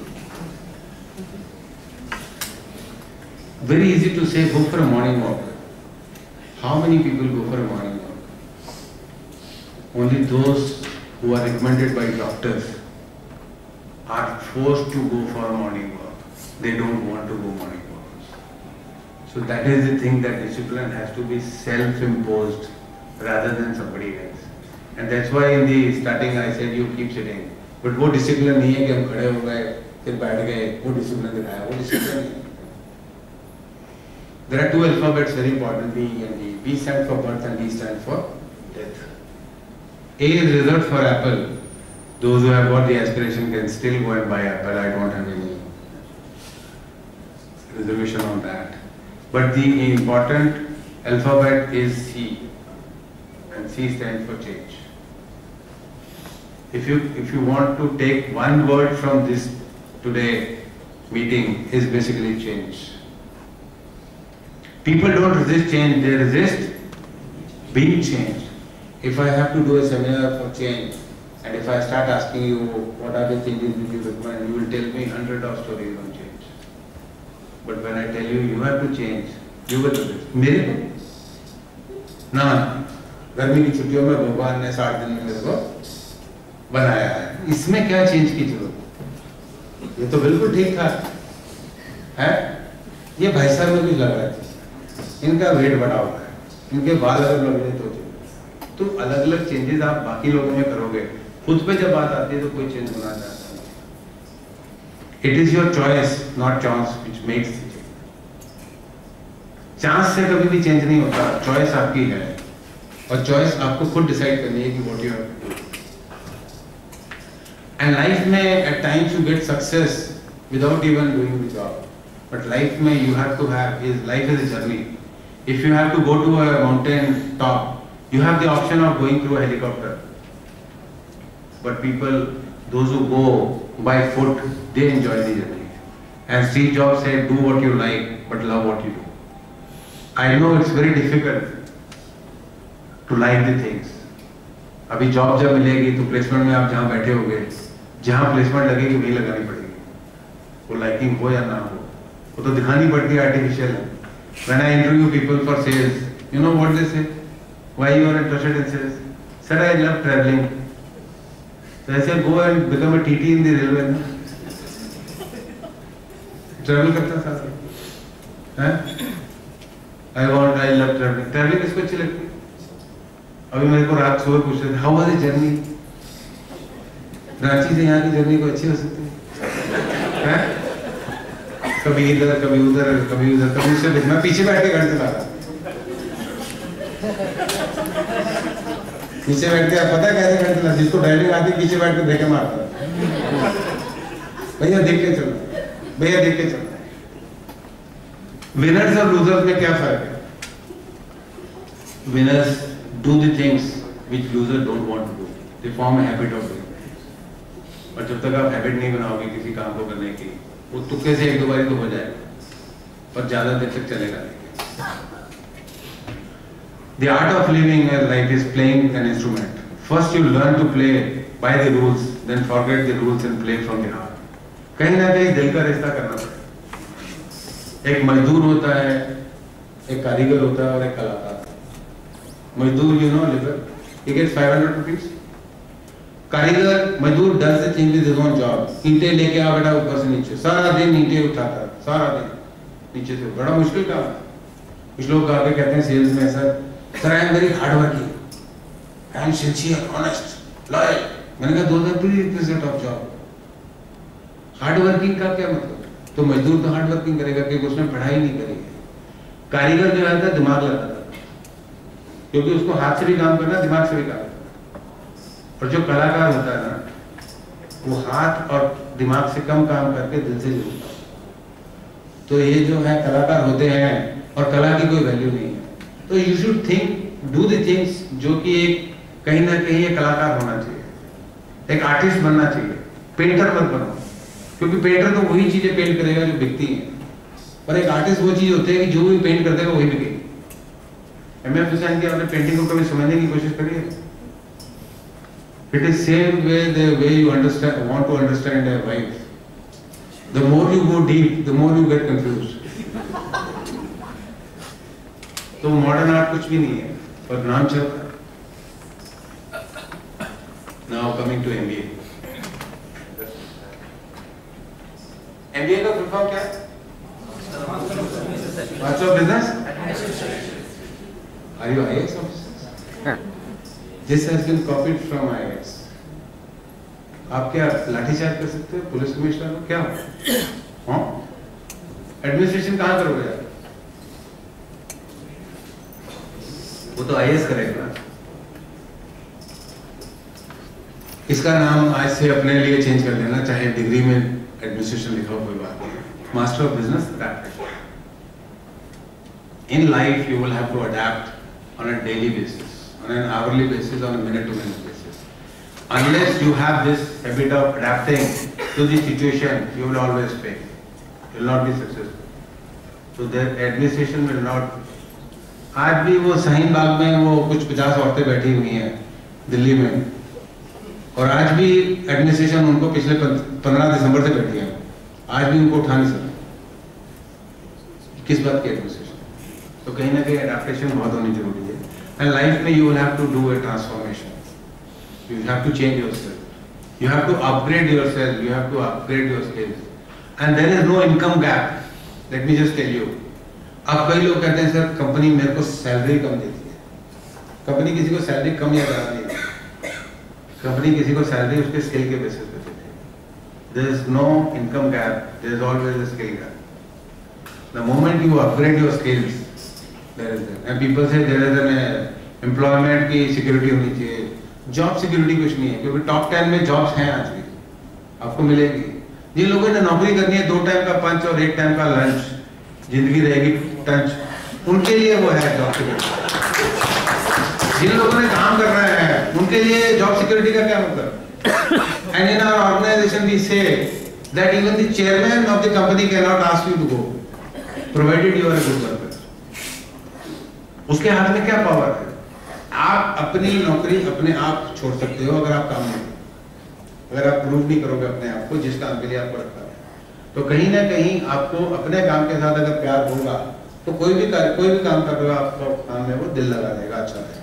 Very easy to say, go for a morning walk. How many people go for a morning walk? Only those who are recommended by doctors are forced to go for a morning walk. They don't want to go morning walks. So that is the thing, that discipline has to be self-imposed rather than somebody else. And that's why in the starting I said you keep sitting. But वो discipline नहीं है कि हम खड़े हो गए फिर बैठ गए, वो discipline दिखाया, वो discipline नहीं. There are 2 alphabets very important, B and D. B stands for birth and D stands for death. A is reserved for apple. Those who have got the aspiration can still go and buy apple. I don't have any reservation on that. But the important alphabet is C, and C stands for change. If you want to take one word from this today meeting, is basically change. People don't resist change, they resist being changed. If I have to do a seminar for change, and if I start asking you what are the changes that you recommend, you will tell me 100 of stories on change. But when I tell you you have to change, you will resist. मेरे को ना गर्मी की छुट्टियों में भगवान ने 60 दिन में मेरे को बनाया है, इसमें क्या चेंज की जरूरत? ये तो बिल्कुल ठीक ठाक है। ये भाई साहब में भी लग रहा है, इनका वेट बढ़ा हुआ है, इनके बाल अगर लग रहे तो अलग अलग चेंजेस आप बाकी लोगों में करोगे, खुद पे जब बात आती है तो कोई चेंज होना चाहता है। It is your choice not chance which makes the change. Chance से कभी भी चेंज नहीं होता, चॉइस आपकी है और चॉइस आपको खुद डिसाइड करनी है कि what you have to do. And life में at times you get success without even doing the job, but life में you have to have is life is a journey. If you have to go to a mountain top, you have the option of going through a helicopter, but people, those who go by foot, they enjoy the journey. And Steve Jobs said, do what you like, but love what you do. I know it's very difficult to like the things. अभी जॉब जब मिलेगी तो प्लेसमेंट में आप जहाँ बैठे होगे, जहाँ प्लेसमेंट लगेगी वही लगानी पड़ेगी, वो लाइकिंग हो या ना हो, वो तो दिखानी पड़ती है, आर्टिफिशियल है। When I interview people for sales, you know what they say? Why you are interested in sales? Sir, I love traveling. So I said, go and become a TT in the railway. Travel करता साथ हैं? I love traveling. Traveling किसको अच्छी लगती है? अभी मेरे को रात सुबह पूछ रहे थे, how was the journey? Ranchi से यहाँ की जर्नी को अच्छी हो सकती है? कभी इधर, कभी उधर, कभी उधर, कभी उससे मैं पीछे बैठ के घर चला रहा। पीछे बैठ के पता है कैसे बैठते हैं, जिसको ड्राइविंग आती है पीछे बैठ के ब्रेक मारता है, भैया देख के चलो, भैया देख के चलो। विनर्स और लूजर्स में क्या फर्क है? Winners do the things which losers don't want to do, they form a habit of doing. और जब तक आप हैबिट नहीं बनाओगे किसी काम को करने की, वो तुक्के से एक दो बारी तो हो जाएगा, पर ज्यादा देर तक चलेगा नहीं। The art of living a life is playing an instrument. First you learn to play by the rules, then forget the rules and play from the heart. कहीं ना कहीं दिल का रिश्ता करना पड़ेगा। एक मजदूर होता है, एक कारीगर होता है और एक कलाकार। मजदूर you know labor, he gets 500 rupees. कारीगर मजदूर डर से changes his own job. ईंटें लेके आ बेटा ऊपर से नीचे, सारा दिन ईंटें उठाता है, सारा दिन नीचे से, बड़ा मुश्किल काम है। कुछ लोग आके कहते हैं सेल्स में sir I am very hardworking, I am sincere, honest, loyal. मैंने कहा those are prerequisites of job. Hardworking का क्या मतलब? तो मजदूर तो हार्डवर्किंग करेगा क्योंकि उसने पढ़ाई नहीं करी है। कारीगर जो है दिमाग लगाता है, क्योंकि उसको हाथ से भी काम करना, दिमाग से भी काम करना। और जो कलाकार होता है ना, वो हाथ और दिमाग से कम काम करके दिल से जुड़ता है। तो ये जो है कलाकार होते हैं और कला की कोई वैल्यू नहीं है। तो you should think, do the things जो कि एक कहीं ना कहीं एक कलाकार होना चाहिए, एक आर्टिस्ट बनना चाहिए। पेंटर मत बनो, क्योंकि पेंटर तो वही चीजें पेंट करेगा जो बिकती हैं, पर एक आर्टिस्ट वो चीज होती है कि जो भी पेंट कर देगा वही बिकेगी। एम एफ हुसैन की आपने पेंटिंग को कभी समझने की कोशिश करी है? It is same way you understand want to understand your wife. The more you go deep, the more you get confused. तो मॉडर्न आर्ट कुछ भी नहीं है, पर नाम चलता है। Now coming to MBA. MBA का फुल फॉर्म क्या है? Master of business. Are you IAS officer? This has been copied from IAS. आप क्या लाठीचार्ज कर सकते हो पुलिस कमिश्नर को? क्या हाँ, एडमिनिस्ट्रेशन कहाँ करोगे यार? वो तो आईएएस करेगा। इसका नाम आज से अपने लिए चेंज कर लेना, चाहे डिग्री में एडमिनिस्ट्रेशन लिखा हो कोई बात नहीं। Master of business that. In life you will have to adapt on a daily basis, on an hourly basis, on a minute to minute basis. Unless you have this habit of adapting to the situation, you will always fail. You will not be successful. तो एडमिनिस्ट्रेशन विल नॉट। आज भी वो शाहीन बाग में वो कुछ 50 औरतें बैठी हुई हैं दिल्ली में, और आज भी एडमिनिस्ट्रेशन उनको पिछले 15 दिसंबर से बैठी है, आज भी उनको उठा नहीं सकते। किस बात की एडमिनिस्ट्रेशन? तो कहीं ना कहीं एडाप्टेशन बहुत होनी जरूरी है। एंड लाइफ में you will have to do a transformation, you have to change yourself, you have to upgrade yourself, you have to upgrade your skills, and there is no income gap. Let me just tell you, अब कई लोग कहते हैं सर कंपनी मेरे को सैलरी कम देती है। कंपनी किसी को सैलरी कम या ज्यादा नहीं देती, कंपनी किसी को सैलरी उसके स्किल के बेसिस पे देती है। There is no income gap, there is always a skill gap. The moment you upgrade your skills, there is and people say there is an employment की सिक्योरिटी होनी चाहिए। जॉब सिक्योरिटी कुछ नहीं है, क्योंकि टॉप 10 में जॉब्स हैं आज भी, आपको मिलेगी। जिन लोगों ने नौकरी करनी है 2 टाइम का पंच और 1 टाइम का लंच, जिंदगी रहेगी टंच, उनके लिए वो है जॉब सिक्योरिटी। जिन लोगों ने काम करना है उनके लिए जॉब सिक्योरिटी का क्या मतलब? And in our organisation we say that even the chairman of the company can not ask you to go provided you are a good worker. उसके हाथ में क्या पावर है? आप अपनी नौकरी अपने आप छोड़ सकते हो अगर आप काम नहीं, अगर आप प्रूव नहीं करोगे अपने आप को जिस काम के लिए आपको रखा है। तो कहीं ना कहीं आपको अपने काम के साथ अगर प्यार होगा तो कोई भी काम कर रहे हो आपको काम में वो दिल लगा देगा, अच्छा है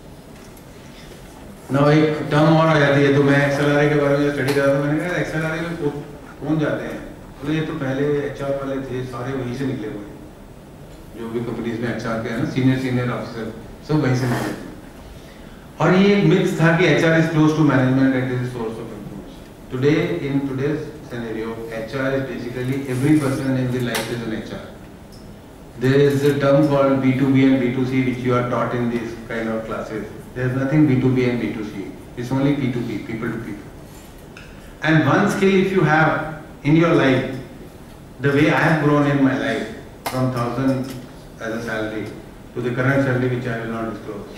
ना। एक टर्म और आ जाती है, तो मैं XLRI के बारे में स्टडी कर रहा था, मैंने कहा XLRI में कौन जाते हैं? तो ये तो पहले HR वाले थे, सारे वहीं से निकले हुए, जो भी कंपनीज में HR के हैं ना, सीनियर ऑफिसर सब वहीं से निकले। और ये एक मिथ था कि HR is close to management and it is a source of information. Today, in today's scenario, HR is basically every person in the life is an HR. There is a term called B2B and B2C which you are taught in these kind of classes. There is nothing B2B and B2C. It's only P2P, people to people. And one skill if you have in your life, the way I have grown in my life from 1,000 as a salary to the current salary which I will not disclose.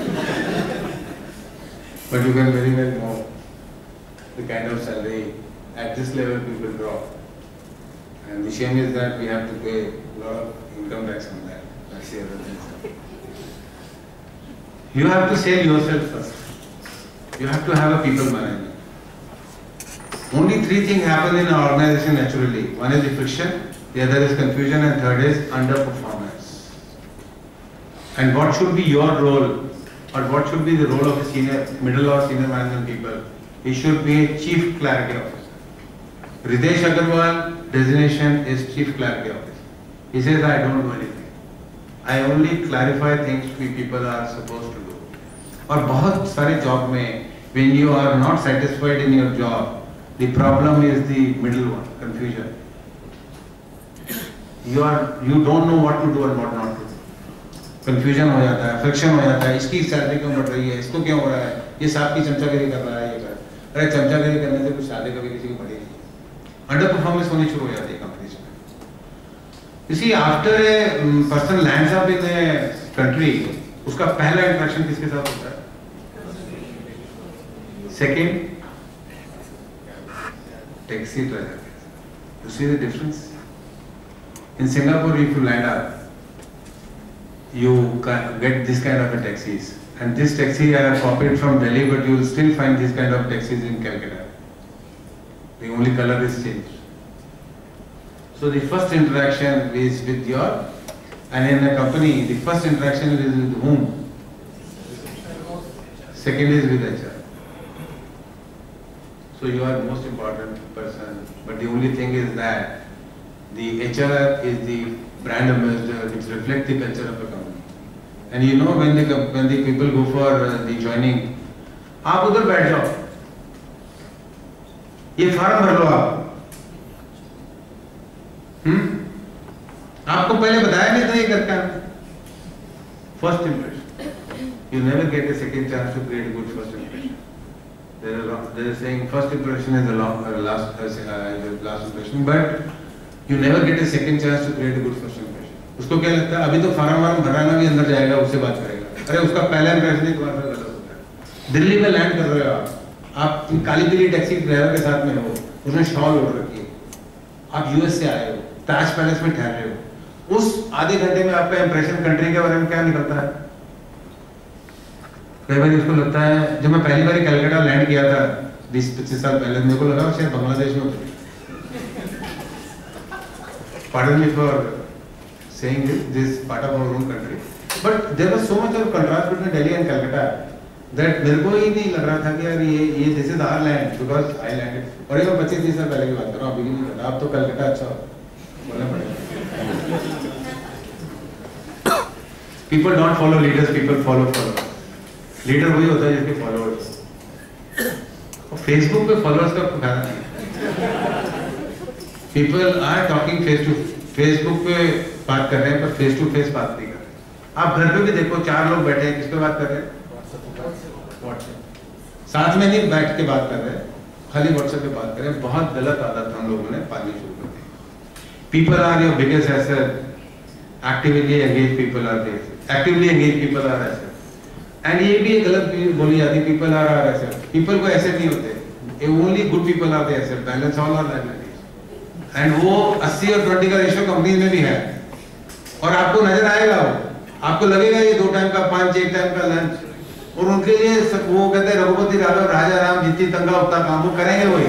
But you can very well know the kind of salary at this level people draw. And the shame is that we have to pay a lot of income tax on that. That's the other thing. You have to sell yourself first. You have to have a people management. Only 3 things happen in our organization naturally. One is the friction, the other is confusion, and third is underperformance. And what should be your role, or what should be the role of a middle or senior management people? He should be a chief clarity officer. Ridesh Agarwal designation is chief clarity officer. He says I don't do anything. I only clarify things people are supposed to do. और बहुत सारे जॉब में when you are not satisfied in your job, the problem is the middle one, confusion. You don't know what to do and what not to do. Confusion हो जाता है, फ्रिक्शन हो जाता है, इसकी सैलरी क्यों बढ़ रही है, इसको क्यों हो रहा है, ये साहब की चमचागिरी कर रहा है, ये कर। अरे चमचागिरी करने से कुछ सैलरी कभी किसी को बढ़ी नहीं। अंडर परफॉर्मेंस होनी शुरू हो जाती है कंपनीज में। इसी after a person lands up in a country, उसका पहला इंटरेक्शन किसके साथ होता है? Second, taxi driver. You see the difference? In Singapore if you land up, you get this kind of a taxis, and this taxi I have copied from Delhi, but you will still find this kind of taxis in Calcutta. The only color is changed. So the first interaction is with your, and in a company the first interaction is with whom? Second is with HR. So you are the most important person, but the only thing is that the HR is the brand ambassador which reflects the culture of a company. And you know when the people go for the joining, आप उधर बैठ जाओ, ये फॉर्म भर लो आप। आपको पहले बताया नहीं था ये करता है। First impression. You never get a second chance to create a good first impression. There is saying first impression is the last impression, but you never get a second chance to create a good first impression. उसको क्या लगता है अभी तो फार्म भराना भी अंदर जाएगा, उससे बात करेगा। अरे उसका पहला इंप्रेशन ही तुम्हारा गलत होता है। दिल्ली में लैंड कर रहे हो आप काली पीली टैक्सी ड्राइवर के साथ में हो, उसने शॉल ओढ़ रखी है, आप US से आए हो, ताज पैलेस में ठहर रहे हो, उस आधे घंटे में आपका इंप्रेशन कंट्री के बारे में क्या निकलता है? कई बार इसको लगता है, जब मैं पहली बार कलकत्ता लैंड किया था 20-25 साल पहले, मेरे को लगा शायद बांग्लादेश में होता। Pardon me for saying this part of our own country, but there was so much of contrast between Delhi and Calcutta that मेरे को ही नहीं लग रहा था कि यार ये this is our land because I landed. और ये मैं 25-30 साल पहले की बात कर रहा हूँ, अभी नहीं कर रहा। अब तो कलकत्ता अच्छा बोलना पड़ेगा। People don't follow leaders, people follow followers. Leader वही होता है जिसके फॉलोअर्स। और फेसबुक पे फॉलोअर्स का फायदा नहीं। People are talking face to Facebook पे बात कर रहे हैं, पर फेस टू फेस बात नहीं कर रहे। आप घर पे भी देखो, 4 लोग बैठे हैं, किस पे बात कर रहे हैं? व्हाट्सएप। साथ में नहीं बैठ के बात कर रहे हैं, खाली व्हाट्सएप पे बात कर रहे हैं। बहुत गलत आदत हम लोगों ने पालनी शुरू कर दी। People are your biggest asset. Actively engaged people are there. Actively engaged people are asset. And ये भी गलत बोली जाती है, people are our asset. People को asset नहीं होते। Only good people are the asset. Balance all our liabilities. And वो 80 और 20 का रेशियो कंपनी में भी है। और आपको नजर आएगा, आपको लगेगा ये 2 टाइम का पंच, 1 टाइम का लंच। और उनके लिए वो कहते हैं रघुपति राघव राजा राम, जितनी तंगा उतना काम वो करेंगे वही।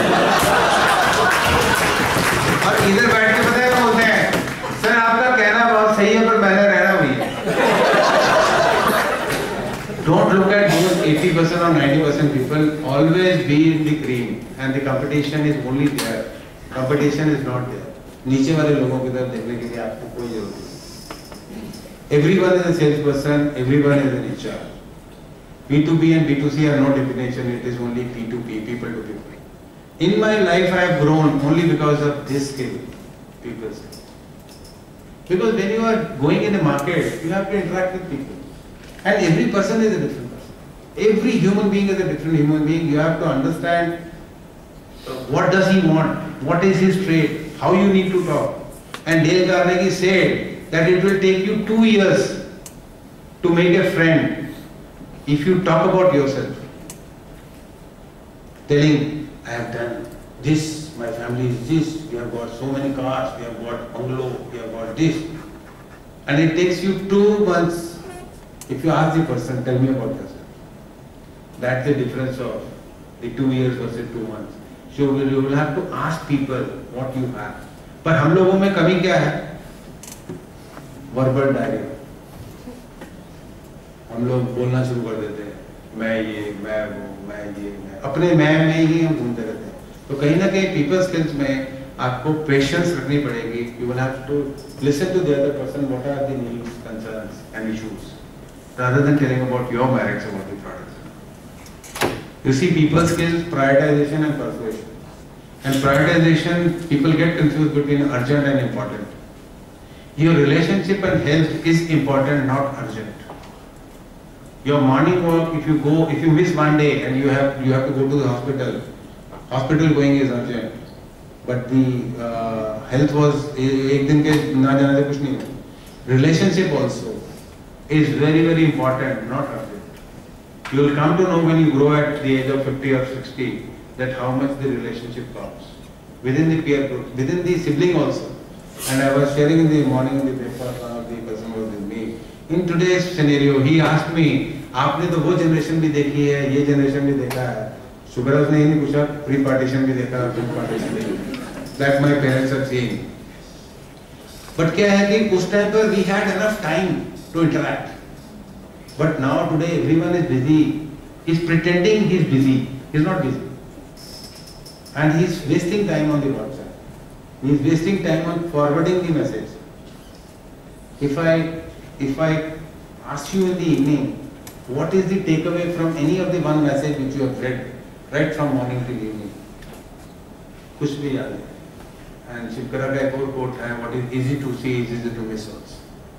और इधर बैठ के पता है क्या बोलते हैं? सर आपका कहना बहुत सही है, पर मैंने रहना वही है। Don't look at those 80% or 90% people. Always be in the cream, and the competition is only there. Competition is not there. नीचे वाले लोगों की तरफ देखने के लिए आपको कोई जरूरत नहीं। Everyone is a salesperson. Everyone is an HR. B2B and B2C are no definition. It is only P2P, people to people. In my life, I have grown only because of this skill, people skill. Because when you are going in the market, you have to interact with people. And every person is a different person. Every human being is a different human being. You have to understand what does he want, what is his trait, how you need to talk. And Dale Carnegie said that it will take you 2 years to make a friend if you talk about yourself. Telling, I have done this, my family is this, we have got so many cars, we have got bungalow, we have got this. And it takes you 2 months. If you ask the person, tell me about yourself. That's the difference of the 2 years versus 2 months. So you will have to ask people what you have. पर हम लोगों में कमी क्या है? Verbal diarrhea. हम लोग बोलना शुरू कर देते हैं, मैं ये, मैं वो, मैं ये, मैं अपने मैं में ही हम घूमते रहते हैं। तो कहीं ना कहीं people skills में आपको patience रखनी पड़ेगी. You will have to listen to the other person. What are the needs, concerns, and issues? Rather than telling about your merits about the product. You see, people skills, prioritization and persuasion. And prioritization, people get confused between urgent and important. Your relationship and health is important, not urgent. Your morning walk, if you miss one day and you have to go to the hospital, hospital going is urgent. But the health was एक दिन के ना जाने से कुछ नहीं हो. Relationship also is very, very important, not urgent. You will come to know when you grow at the age of 50 or 60 that how much the relationship counts within the peer group, within the sibling also. And I was sharing in the morning in the breakfast, one of the person was with me. In today's scenario, he asked me, आपने तो वो generation भी देखी है, ये generation भी देखा है. शुगर उसने ही नहीं पूछा, pre-partition भी देखा, post-partition भी देखा. That my parents have seen. But क्या है कि उस टाइम पर we had enough time to interact. But now today everyone is busy. He's pretending he's busy. He's not busy. And he's wasting time on the WhatsApp. He's wasting time on forwarding the message. If I ask you in the evening, what is the takeaway from any of the one message which you have read, right from morning till evening? कुछ भी याद नहीं. And Shivkara का एक और quote है, what is easy to see is easy to miss also.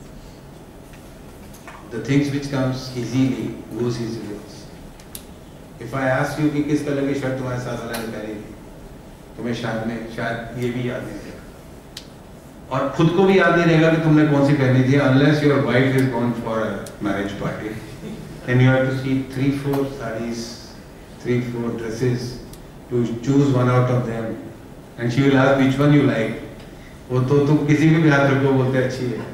The things which comes easily goes easily also. If I ask you कि किस कलर की शर्ट तुम्हारे साथ वाले ने पहनी थी, तुम्हें शायद ये भी याद नहीं रहेगा. और खुद को भी याद नहीं रहेगा कि तुमने कौन सी पहनी थी, unless your wife is gone for a marriage party. Then you have to see 3-4 sarees, 3-4 dresses to choose one out of them. And she will ask which one you like. वो तो तुम किसी भी हाथ रखो बोलते अच्छी है।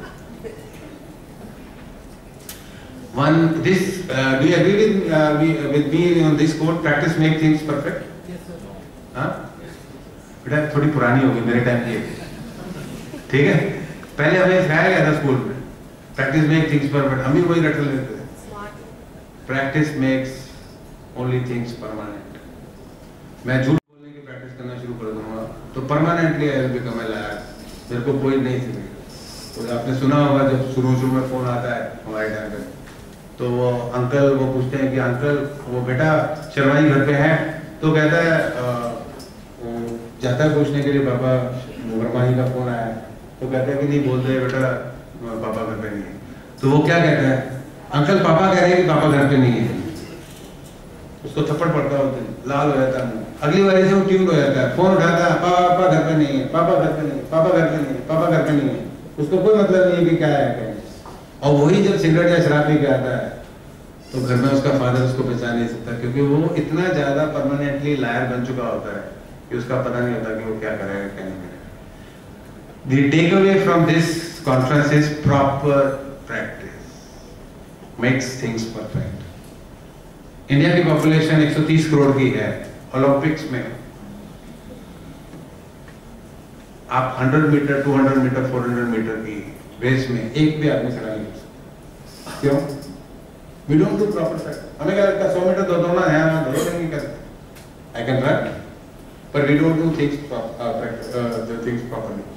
One this do you agree with me on this quote? Practice make things perfect. Yes, sir. हाँ बेटा थोड़ी पुरानी होगी, मेरे टाइम की, ठीक है। पहले हमें सिखाया गया था स्कूल में, प्रैक्टिस मेक थिंग्स परफेक्ट, हम भी वही रट लेते थे। Practice makes only things permanent. मैं झूठ बोलने की प्रैक्टिस करना शुरू कर दूंगा तो permanently I will become a liar. मेरे को कोई नहीं सीखेगा। तो आपने सुना होगा जब शुरू में फोन आता है हमारे टाइम पे, तो वो अंकल वो पूछते हैं कि अंकल वो बेटा शर्मा जी घर पे हैं, तो कहता है वो जाता है पूछने के लिए पापा वर्मा जी का फोन आया है, तो कहता है कि नहीं बोलते बेटा पापा घर पे नहीं है। तो वो क्या कहता है, अंकल पापा कह रहे हैं कि पापा घर पे नहीं है। उसको थप्पड़ पड़ता है, लाल हो जाता है। अगली बार से वो ट्यून हो जाता है, फोन उठाता है, पापा घर पे नहीं है, पापा घर पे नहीं है, पापा घर पे नहीं है, पापा घर पे नहीं है। उसको कोई मतलब नहीं है कि क्या है कहने। और वही जब सिगरेट या शराब पी के आता है तो घर में उसका फादर उसको पहचान नहीं सकता, क्योंकि वो इतना ज्यादा परमानेंटली लायर बन चुका होता है कि उसका पता नहीं होता कि वो क्या करेगा क्या नहीं करेगा। The takeaway from this conference is proper practice makes things perfect. India की पॉपुलेशन 130 करोड़ की है। ओलंपिक्स में आप 100 मीटर, 200 मीटर, 400 मीटर की रेस में एक भी आदमी खड़ा नहीं हो सकता। क्यों? We don't do proper practice. हमें क्या लगता है 100 मीटर दौड़ना है, हम दौड़ नहीं कर सकते। I can run, but we don't do things properly.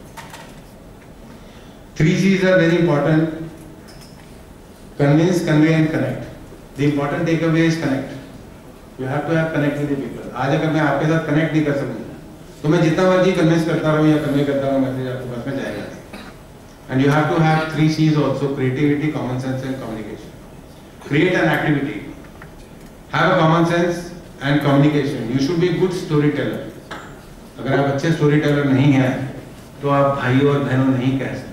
3 C's are very important: convince, convey, and connect. The important takeaway is connect. You have to have connect with the people. आज अगर मैं आपके साथ connect नहीं कर सकूँ, तो मैं जितना मर्जी कन्विंस करता रहूँ या कन्वे करता रहूँ, मैसेज आपके पास में जाएगा नहीं। And you have to have 3 C's also: creativity, common sense, and communication. Create an activity. Have a common sense and communication. You should be a good storyteller. अगर आप अच्छे storyteller नहीं हैं, तो आप भाइयों और बहनों नहीं कह सकते।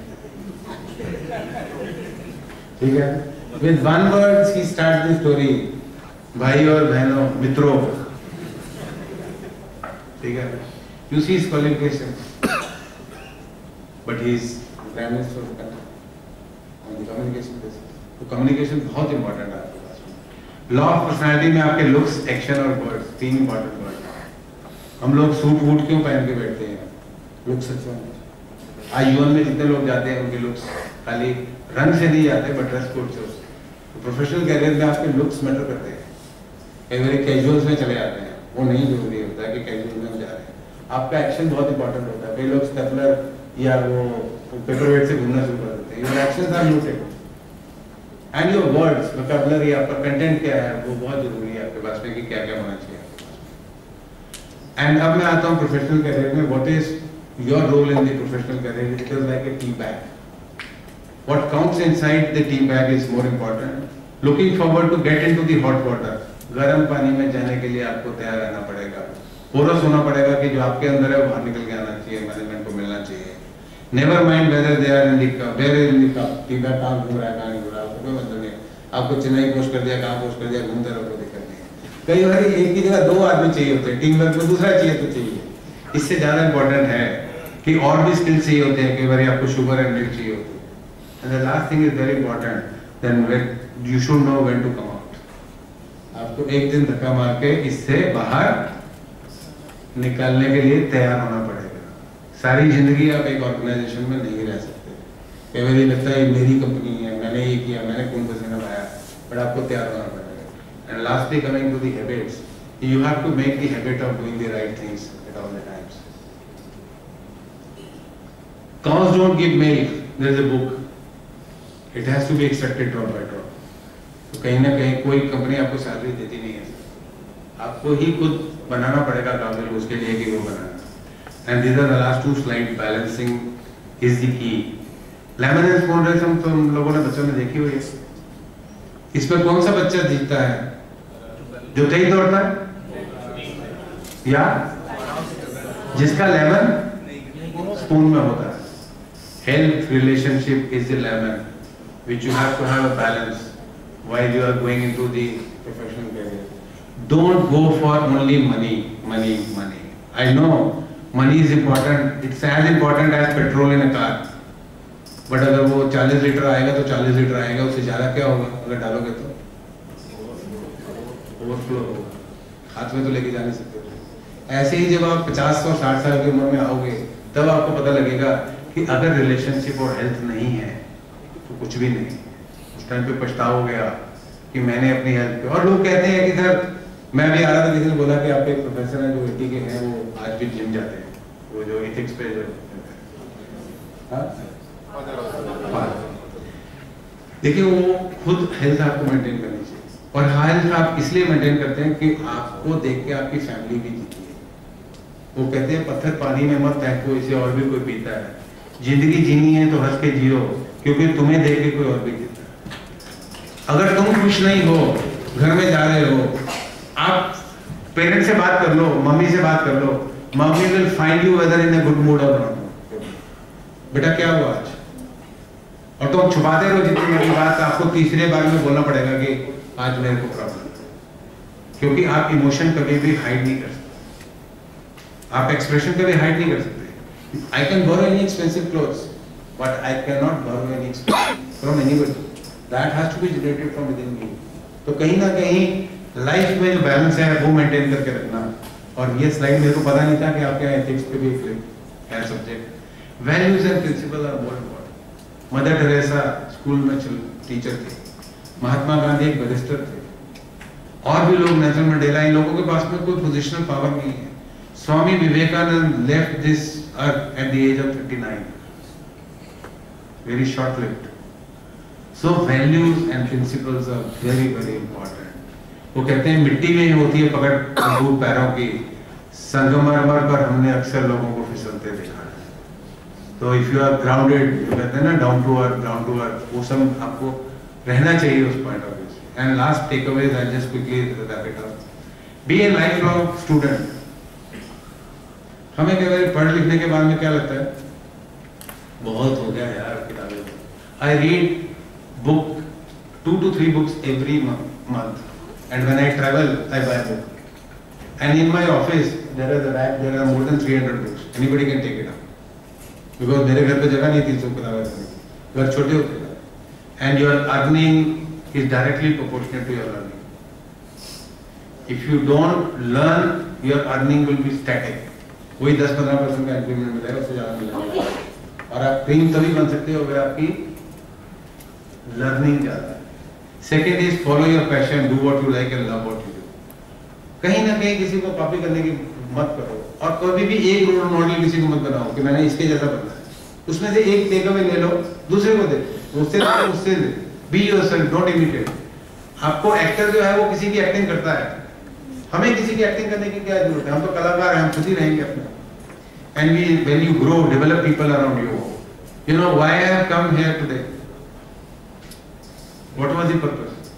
ठीक है? With one word he starts the story. भाई और बहनों, मित्रों, ठीक है? You see his qualifications, but he is Prime Minister of the country on the communication basis. तो communication बहुत important है आपके पास में। Law of personality में आपके looks, action और words 3 important words। हम लोग सूट वूट क्यों पहन के बैठते हैं? लुक्स अच्छे होने। आज यूएन में जितने लोग जाते हैं उनके लुक्स खाली रंग से नहीं जाते, बट ड्रेस कोड से। प्रोफेशनल कैरियर में आपके लुक्स मैटर करते हैं। कई बार कैजुअल्स में चले जाते हैं, वो नहीं जरूरी होता है कि कैजुअल में हम जा रहे हैं। आपका एक्शन बहुत इंपॉर्टेंट होता है। कई लोग स्टेपलर या वो पेपरवेट से घूमना शुरू कर देते हैं। Your actions are muted and your words, vocabulary, आपका कंटेंट क्या है, वो बहुत जरूरी है आपके पास में कि क्या क्या होना चाहिए। एंड अब मैं आता हूँ प्रोफेशनल कैरियर में। What is your role in the professional career? It is like a tea bag. What counts inside the tea bag is more important. Looking forward to get into the hot water. गर्म पानी में जाने के लिए आपको तैयार रहना पड़ेगा। पोरस होना पड़ेगा कि जो आपके अंदर है वो बाहर निकल के आना चाहिए, मैनेजमेंट को मिलना चाहिए। Never mind whether they are in the cup, where in the cup, tea bag कहाँ घूम रहा है कहाँ नहीं घूम रहा है, आपको कोई मतलब नहीं। आपको चेन्नई पोस्ट कर दिया, कहाँ पोस्ट कर दिया, घूमते रहो, कोई दिक्कत नहीं है। कई बार एक की जगह 2 आदमी चाहिए होते हैं, टीम वर्क में दूसरा चाहिए तो चाहिए। इससे ज्यादा इंपॉर्टेंट है कि और भी स्किल्स चाहिए होते हैं। कई बार आपको शुगर एंड मिल्क चाहिए होती है। And the last thing is very important. Then when you should know when to come out. आपको एक दिन धक्का मार के इससे बाहर निकालने के लिए तैयार होना पड़ेगा। सारी जिंदगी आप एक ऑर्गेनाइजेशन में नहीं रह सकते। कई बार ये लगता है मेरी कंपनी है, मैंने ये किया, मैंने खून पसीना बहाया, बट आपको तैयार होना पड़ेगा। And lastly, coming to the habits, you have to make the habit of doing the right things at all the times. Cows don't give milk. There is a book. It has to be extracted drop by drop. तो कहीं ना कहीं कोई कंपनी आपको सैलरी देती नहीं है, आपको ही खुद बनाना पड़ेगा काबिल उसके लिए कि वो बनाना। And these are the last 2 slides. Balancing is the key. Lemon and spoon race हम लोगों ने बच्चों ने देखी हुई है। इसमें कौन सा बच्चा जीतता है? जो तेज दौड़ता है या जिसका लेमन स्पून में होता है? Health relationship is the lemon, which you have to have a balance while you are going into the professional career. Don't go for only money, money, money. I know money is important, it's as important as petrol in a car. But अगर वो 40 लीटर आएगा तो 40 लीटर आएगा, उससे ज़्यादा क्या होगा अगर डालोगे तो ओवरफ्लो होगा, हाथ में तो लेके जा नहीं सकते। ऐसे ही जब आप 50 और 60 साल की उम्र में आओगे तब आपको पता लगेगा कि अगर रिलेशनशिप और हेल्थ नहीं है तो कुछ भी नहीं। उस टाइम पे पछताओगे आप कि मैंने अपनी हेल्थ पे। और लोग कहते हैं कि सर, मैं भी आ रहा था, किसी ने बोला कि आपके एक प्रोफेसर हैं जो 80 के हैं, वो आज भी जिम जाते हैं, वो जो एथिक्स पे जो देखिए, वो खुद हेल्थ आपको मेंटेन करनी चाहिए। और हेल्थ आप इसलिए मेंटेन करते हैं कि आपको देख के आपकी फैमिली भी जीती है। वो कहते हैं पत्थर पानी में मत फेंको, इसे और भी कोई पीता है। जिंदगी जीनी है तो हंस के जियो, क्योंकि तुम्हें देख के कोई और भी जीता है। अगर तुम खुश नहीं हो, घर में जा रहे हो, आप पेरेंट्स से बात कर लो, मम्मी से बात कर लो, mummy will find you whether in a good mood और नॉट। बेटा क्या हुआ आज? और तुम छुपाते रहो जितनी बड़ी बात, आपको तीसरे बार में बोलना पड़ेगा कि आज मेरे को प्रॉब्लम है, क्योंकि आप इमोशन कभी भी हाइड नहीं कर सकते, आप एक्सप्रेशन कभी हाइड नहीं कर सकते। I can borrow any expensive clothes, but I can not borrow any from anybody, that has to be generated from within me. तो कहीं ना कहीं लाइफ में जो बैलेंस है वो मेंटेन करके रखना। और ये स्लाइड मेरे को पता नहीं था कि आपके यहाँ एथिक्स पे भी है subject. Values and principle are more important. Mother Teresa school में टीचर थे, महात्मा गांधी एक बैरिस्टर थे, और भी लोग, नेल्सन मंडेला, इन लोगों के पास में कोई पोजिशनल पावर नहीं है। Swami Vivekananda left this earth at the age of 39, very short lived. So values and principles are very very important. वो कहते हैं मिट्टी में होती है पकड़ मजबूत पैरों की, संगमरमर पर हमने अक्सर लोगों को फिसलते देखा है। तो इफ यू आर ग्राउंडेड, कहते हैं ना डाउन टू अर्थ, वो सब आपको रहना चाहिए उस पॉइंट ऑफ व्यू से। And last takeaways, I just quickly wrap it up, be a life long student. हमें क्या पढ़ लिखने के बाद में क्या लगता है, बहुत हो गया यार किताबें। I read book 2 to 3 books every month, and when I travel I buy a book, and in my office there is a rack, there are more than 300 books, anybody can take it up, because मेरे घर पे जगह नहीं थी 300 किताबें रखने की, घर छोटे होते हैं, and your earning is directly proportional to your learning. If you don't learn, your earning will be static, वही 10-15% का इंक्रीमेंट मिलेगा, उससे ज़्यादा मिलेगा। और आप क्रीम तभी बन सकते हो अगर आपकी लर्निंग ज्यादा है। Second is follow your passion, do what you like and love what you do. कहीं ना कहीं किसी को कॉपी करने की मत करो, और कभी भी एक रोल मॉडल किसी को मत बनाओ कि मैंने इसके जैसा बनना है। उसमें से एक टेक अवे ले लो, दूसरे को दे, उससे दे, बी योरसेल्फ, डोंट इमिटेट। आपको एक्टर जो है वो किसी की एक्टिंग करता है, हमें किसी की एक्टिंग करने की क्या जरूरत है? हम तो कलाकार हैं, हम खुद ही रहेंगे अपना। And we when you grow, develop people around you. You know why I have come here today? What was the purpose?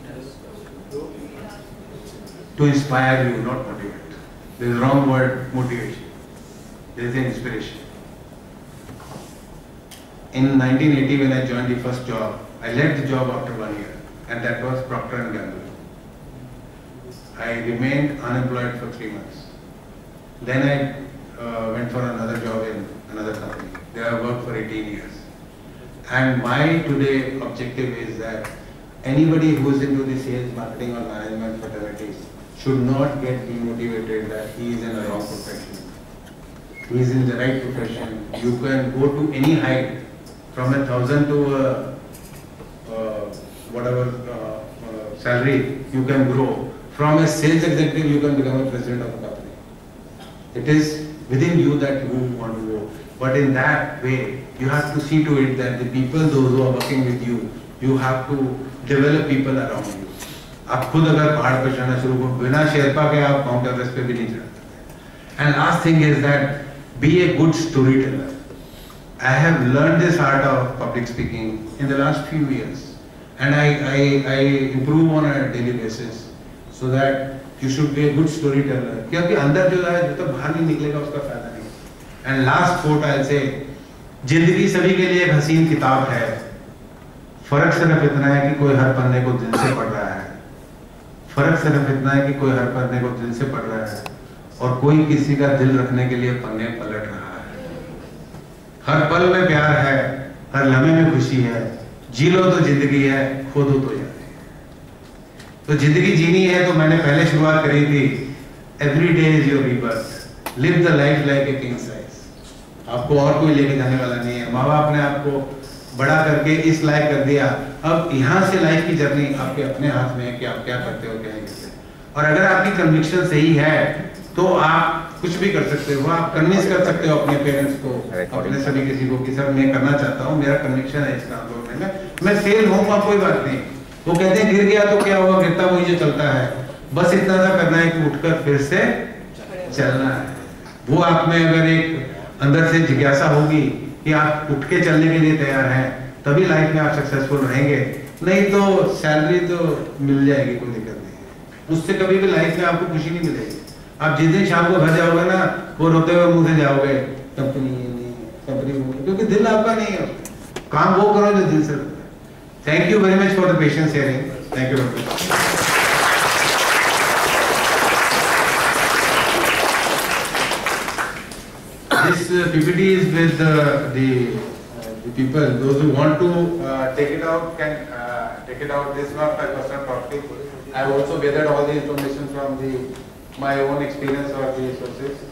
To inspire you, not motivate. There is a wrong word, motivation. There is an inspiration. In 1980, when I joined the first job, I left the job after 1 year, and that was Procter & Gamble. I remained unemployed for 3 months. Then I went for another job in another company. There I worked for 18 years. And my today objective is that anybody who is into the sales, marketing or management fraternities should not get demotivated that he is in a wrong profession. He is in the right profession. You can go to any height, from 1,000 to whatever salary you can grow. From a sales executive you can become a president of a company. It is within you that you want to go. But in that way, you have to see to it that the people, those who are working with you, you have to develop people around you. आप खुद अगर पहाड़ पे चढ़ना शुरू करो, बिना शेरपा के आप माउंट एवरेस्ट पे भी नहीं चढ़ सकते। And last thing is that be a good storyteller. I have learned this art of public speaking in the last few years, and I improve on a daily basis, so that you should be a good storyteller. क्योंकि अंदर जो है, जो तो बाहर नहीं निकलेगा उसका फायदा नहीं। And last quote I'll say, जिंदगी सभी के लिए एक हसीन किताब है, फर्क सिर्फ इतना है कि कोई हर पन्ने को दिल से पढ़ रहा है। फर्क सिर्फ इतना है कि कोई हर पन्ने को दिल से पढ़ रहा है, और कोई किसी का दिल रखने के लिए पन्ने पलट रहा है। हर पल में प्यार है, हर लम्हे में खुशी है, जी लो तो जिंदगी है, खो दो तो जाती है। तो जिंदगी जीनी है तो मैंने पहले शुरुआत करी थी, every day is your rebirth, live the life like a king size. आपको और कोई लेके जाने वाला नहीं है। माँ बाप ने आपको बड़ा करके इस लायक कर दिया, अब यहाँ से लाइफ की जर्नी आपके अपने हाथ में है कि आप क्या करते हो, क्या नहीं करते। और अगर आपकी कन्विक्शन सही है तो आप कुछ भी कर सकते हो। आप कन्विंस कर सकते हो अपने पेरेंट्स को, अपने सभी किसी को कि सर मैं करना चाहता हूँ, मेरा कन्विक्शन है इस काम करने में, मैं फेल होऊंगा कोई बात नहीं। वो कहते हैं गिर गया तो क्या हुआ, गिरता वही जो चलता है, बस इतना सा करना है कि उठकर फिर से चलना है। वो आप में अगर एक अंदर से जिज्ञासा होगी कि आप उठ के चलने के लिए तैयार हैं, तभी लाइफ में आप सक्सेसफुल रहेंगे। नहीं तो सैलरी तो मिल जाएगी, कोई दिक्कत नहीं है, उससे कभी भी लाइफ में आपको खुशी नहीं मिलेगी। आप जिस दिन शाम को घर जाओगे ना, वो रोते हुए मुंह से जाओगे, कंपनी नहीं, कंपनी नहीं, क्योंकि दिल आपका नहीं है। काम वो करो जो दिल से। Thank you very much for the patience sharing. Thank you very much. This PPT is with the people. Those who want to take it out can take it out. This is not my personal property. I have also gathered all the information from my own experience or the sources.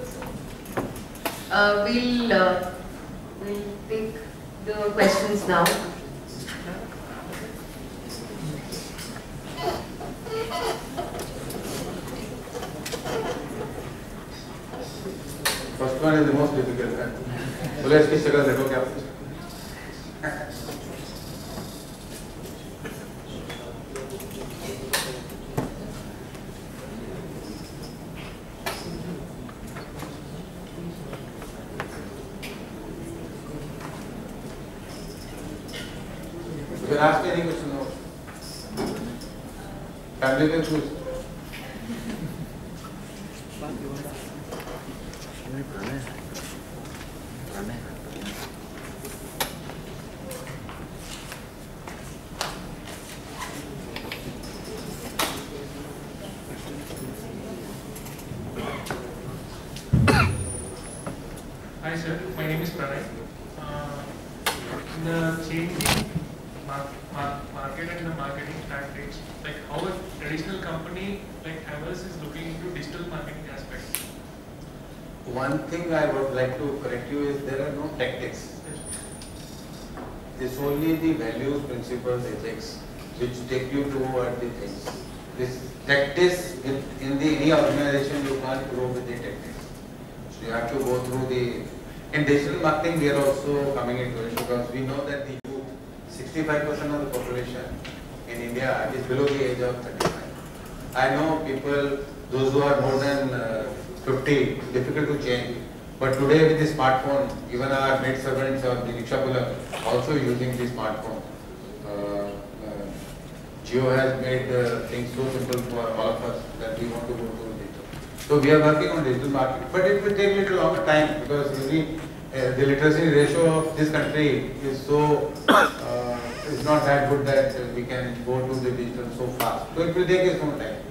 We'll take the questions now. First one is the most difficult. बोले इसकी शक्ल देखो क्या। फिर आज के नहीं कुछ सुनो, फैमिली में कुछ Hi sir, my name is Pranay. In the changing market and the marketing tactics, like how a traditional company like Havells is looking into digital marketing aspect. One thing I would like to correct you is there are no tactics. It's only the values, principles, ethics which take you toward the things. This tactics in any organization you can't grow with the tactics. So you have to go through the. In digital marketing we are also coming into it because we know that the youth, 65% of the population in India is below the age of 35. I know people, those who are more than 50, difficult to change. But today with the smartphone, even our maid servants or the rickshaw puller also using the smartphone. Jio has made things so simple for all of us that we want to go to digital. So we are working on digital marketing, but it will take a little longer time because the literacy ratio of this country is so is not that good that we can go to the digital so fast. So it will take its own time.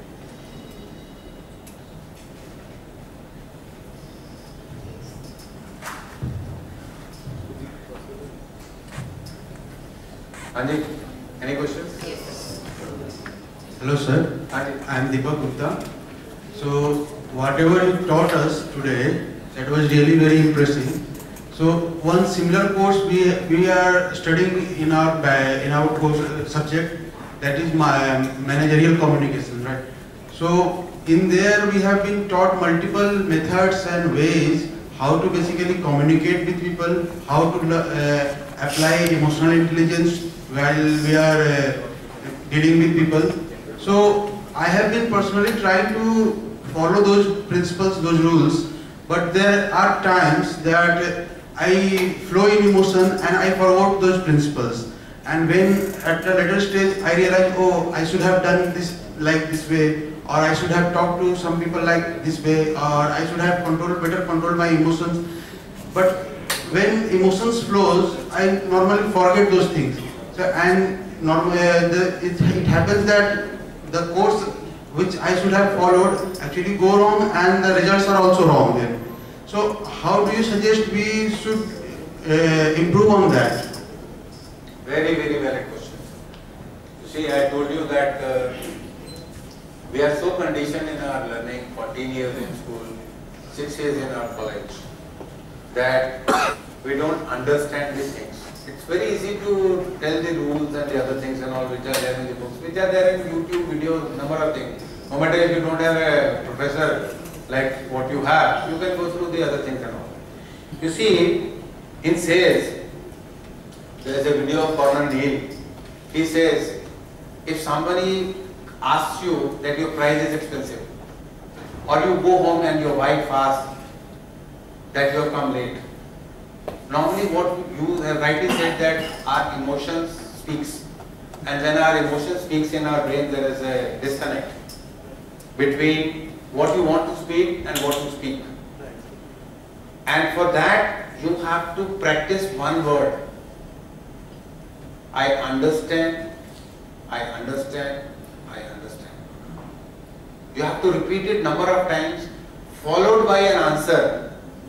Anji, any questions? Yes. Hello sir, I am Deepak Gupta. So whatever you taught us today, that was really very impressive. So one similar course we are studying in our course subject, that is managerial communication, right? So in there we have been taught multiple methods and ways how to basically communicate with people, how to apply emotional intelligence while we are dealing with people. So I have been personally trying to follow those principles, those rules, but there are times that I flow in emotion and I forgot those principles. And when at a later stage I realize, oh, I should have done this like this way, or I should have talked to some people like this way, or I should have better controlled my emotions. But when emotions flows, I normally forget those things. So and normally it happens that the course which I should have followed actually go wrong and the results are also wrong then. So how do you suggest we should improve on that? Very, very valid question. You see, I told you that we are so conditioned in our learning, 14 years in school, 6 years in our college, that we don't understand these things. It's very easy to tell the rules and the other things and all which are there in the books, which are there in YouTube videos, number of things. No matter if you don't have a professor like what you have, you can go through the other things and all. You see, in sales, there is a video of Corner Neil. He says, if somebody asks you that your price is expensive, or you go home and your wife asks that you have come late, normally what you have rightly said that our emotions speaks, and when our emotion speaks in our brain, there is a disconnect between what you want to speak and what you speak. And for that, you have to practice one word. I understand, I understand, I understand. You have to repeat it number of times, followed by an answer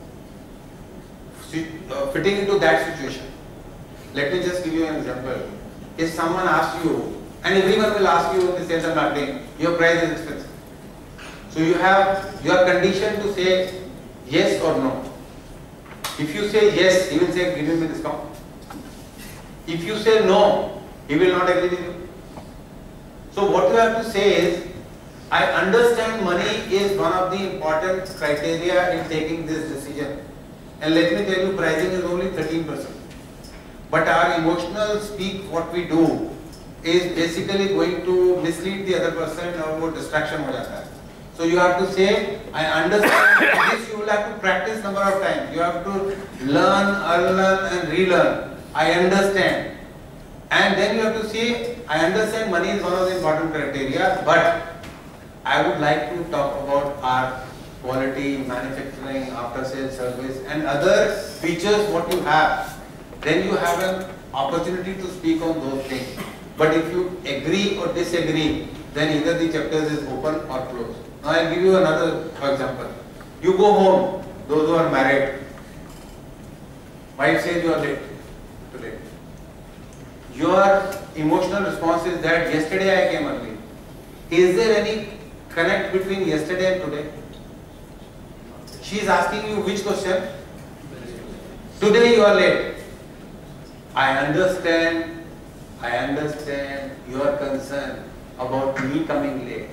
fitting into that situation. Let me just give you an example. If someone asks you, and everyone will ask you in the sales and marketing, your price is expensive. So you are conditioned to say yes or no. If you say yes, he will say give me discount. If you say no, he will not agree with you. So what you have to say is, I understand money is one of the important criteria in taking this decision. And let me tell you, pricing is only 13%. But our emotional speak, what we do, is basically going to mislead the other person or वो distraction हो जाता है. So you have to say, I understand. This you will have to practice number of times. You have to learn, unlearn and relearn. I understand. And then you have to say, I understand money is one of the important criteria, but I would like to talk about our quality, manufacturing, after sales service and other features what you have. Then you have an opportunity to speak on those things. But if you agree or disagree, then either the chapters is open or closed. Now I'll give you another example. You go home, those who are married, wife says you are late today. Your emotional response is that yesterday I came early. Is there any connect between yesterday and today? She is asking you which question? Today you are late. I understand your concern about me coming late.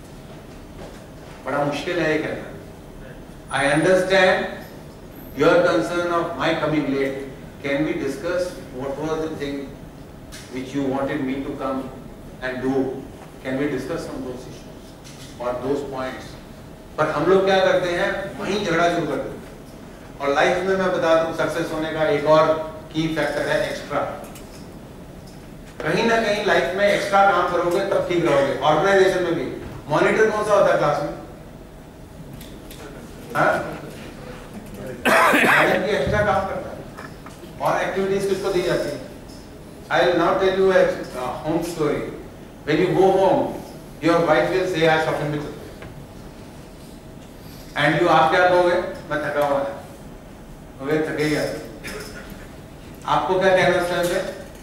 बड़ा मुश्किल है ये कहना. I understand your concern of my coming late. Can we discuss what was the thing which you wanted me to come and do? Can we discuss on those issues or those points? पर हम लोग क्या करते हैं, वहीं झगड़ा शुरू करते हैं. और लाइफ में मैं बता दूं, सक्सेस होने का एक और की फैक्टर है एक्स्ट्रा. कहीं ना कहीं लाइफ में एक्स्ट्रा काम करोगे तब ठीक रहोगे. ऑर्गेनाइजेशन में भी मॉनिटर कौन सा होता है क्लास में? एक्स्ट्रा काम करता है और एक्टिविटीज किसको दी जाती है? I will now tell you a home story. When you go home, your wife will say, "I shopping with you." And you आप क्या कहोगे? मैं थका हुआ है. वे थके ही आते. आपको क्या कहना उस टाइम पे?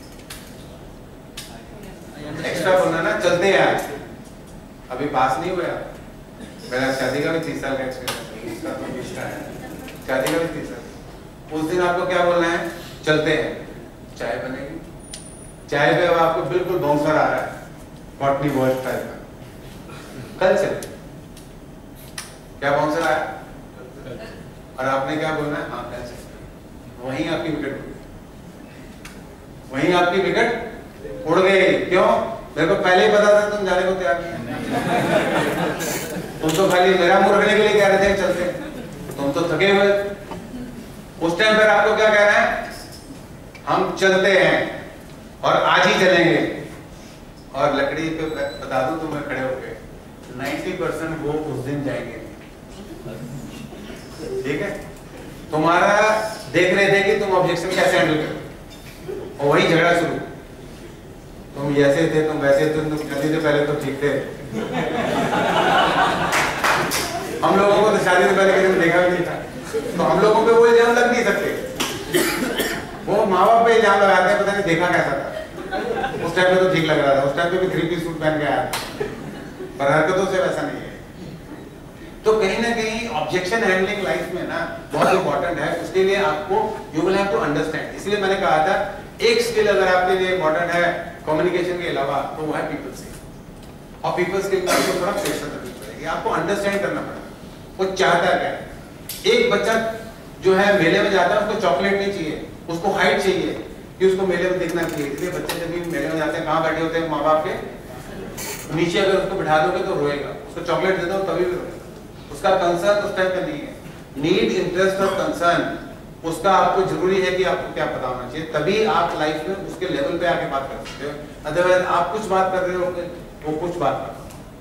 एक्स्ट्रा बोलना ना, चलते हैं आज. अभी पास नहीं हुआ. मेरा शादी का भी 30 साल का एक्सपीरियंस है. इसका तो 20 का है. शादी का भी 30 साल. उस दिन आपको क्या बोलना है? चलते हैं. चाय बनेगी. चाय पे अब आपको बिल्कुल बाउंसर आ रहा है, कॉटनी वॉइस टाइप का. कल चले. क्या बाउंसर आया? और आपने क्या बोलना है? हाँ कल चले. वहीं आपकी विकेट उड़ गई. वहीं आपकी विकेट उड़ गई. क्यों? मेरे को पहले ही पता था तुम जाने को तैयार नहीं. तुम तो खाली मेरा मुंह रखने के लिए कह रहे थे चलते. तुम तो थके हुए. उस टाइम पर आपको क्या कहना है? हम चलते हैं और आज ही चलेंगे. और लकड़ी पे बता दूं तुम्हें खड़े होके 90% वो उस दिन जाएंगे. ठीक है? तुम्हारा देख रहे थे कि तुम ऑब्जेक्शन कैसे हैंडल करो और वही झगड़ा शुरू. तुम ऐसे थे, तुम वैसे थे, तुम शादी से पहले तो ठीक थे। हम लोगों को तो शादी से पहले किसी ने देखा भी नहीं था, तो हम लोगों पे वो इल्जाम लग नहीं सकते। वो माँ बाप पे इल्जाम लगाते हैं, पता नहीं देखा कैसा था, उस टाइम पे तो ठीक लग रहा था, उस टाइम पे भी 3 पीस सूट पहन के आया था, पर हरकतों से वैसा नहीं है। तो कहीं ना कहीं ऑब्जेक्शन हैंडलिंग लाइफ में ना बहुत इंपॉर्टेंट है, उसके लिए आपको you will have to understand. इसलिए मैंने कहा था एक स्किल अगर आपके लिए इंपॉर्टेंट है कम्युनिकेशन के अलावा, तो वो है पीपल स्किल। और पीपल स्किल में आपको थोड़ा प्रेशर रखनी पड़ेगी, आपको अंडरस्टैंड करना पड़ेगा वो चाहता क्या है। एक बच्चा जो है मेले में जाता है, उसको चॉकलेट नहीं चाहिए, उसको हाइट चाहिए कि उसको मेले में दिखना चाहिए। इसलिए बच्चे जब भी मेले में जाते हैं, कहाँ बैठे होते हैं माँ बाप के नीचे, अगर उसको बिठा दोगे तो रोएगा, उसको चॉकलेट दे दो तभी भी रोएगा। उसका कंसर्न उस टाइप का नहीं है, नीड, इंटरेस्ट और कंसर्न उसका आपको जरूरी है कि आपको क्या पता होना चाहिए, तभी आप लाइफ में उसके लेवल पे आके बात कर सकते हो। अदरवाइज आप कुछ बात कर रहे हो, वो कुछ बात कर रहा हो।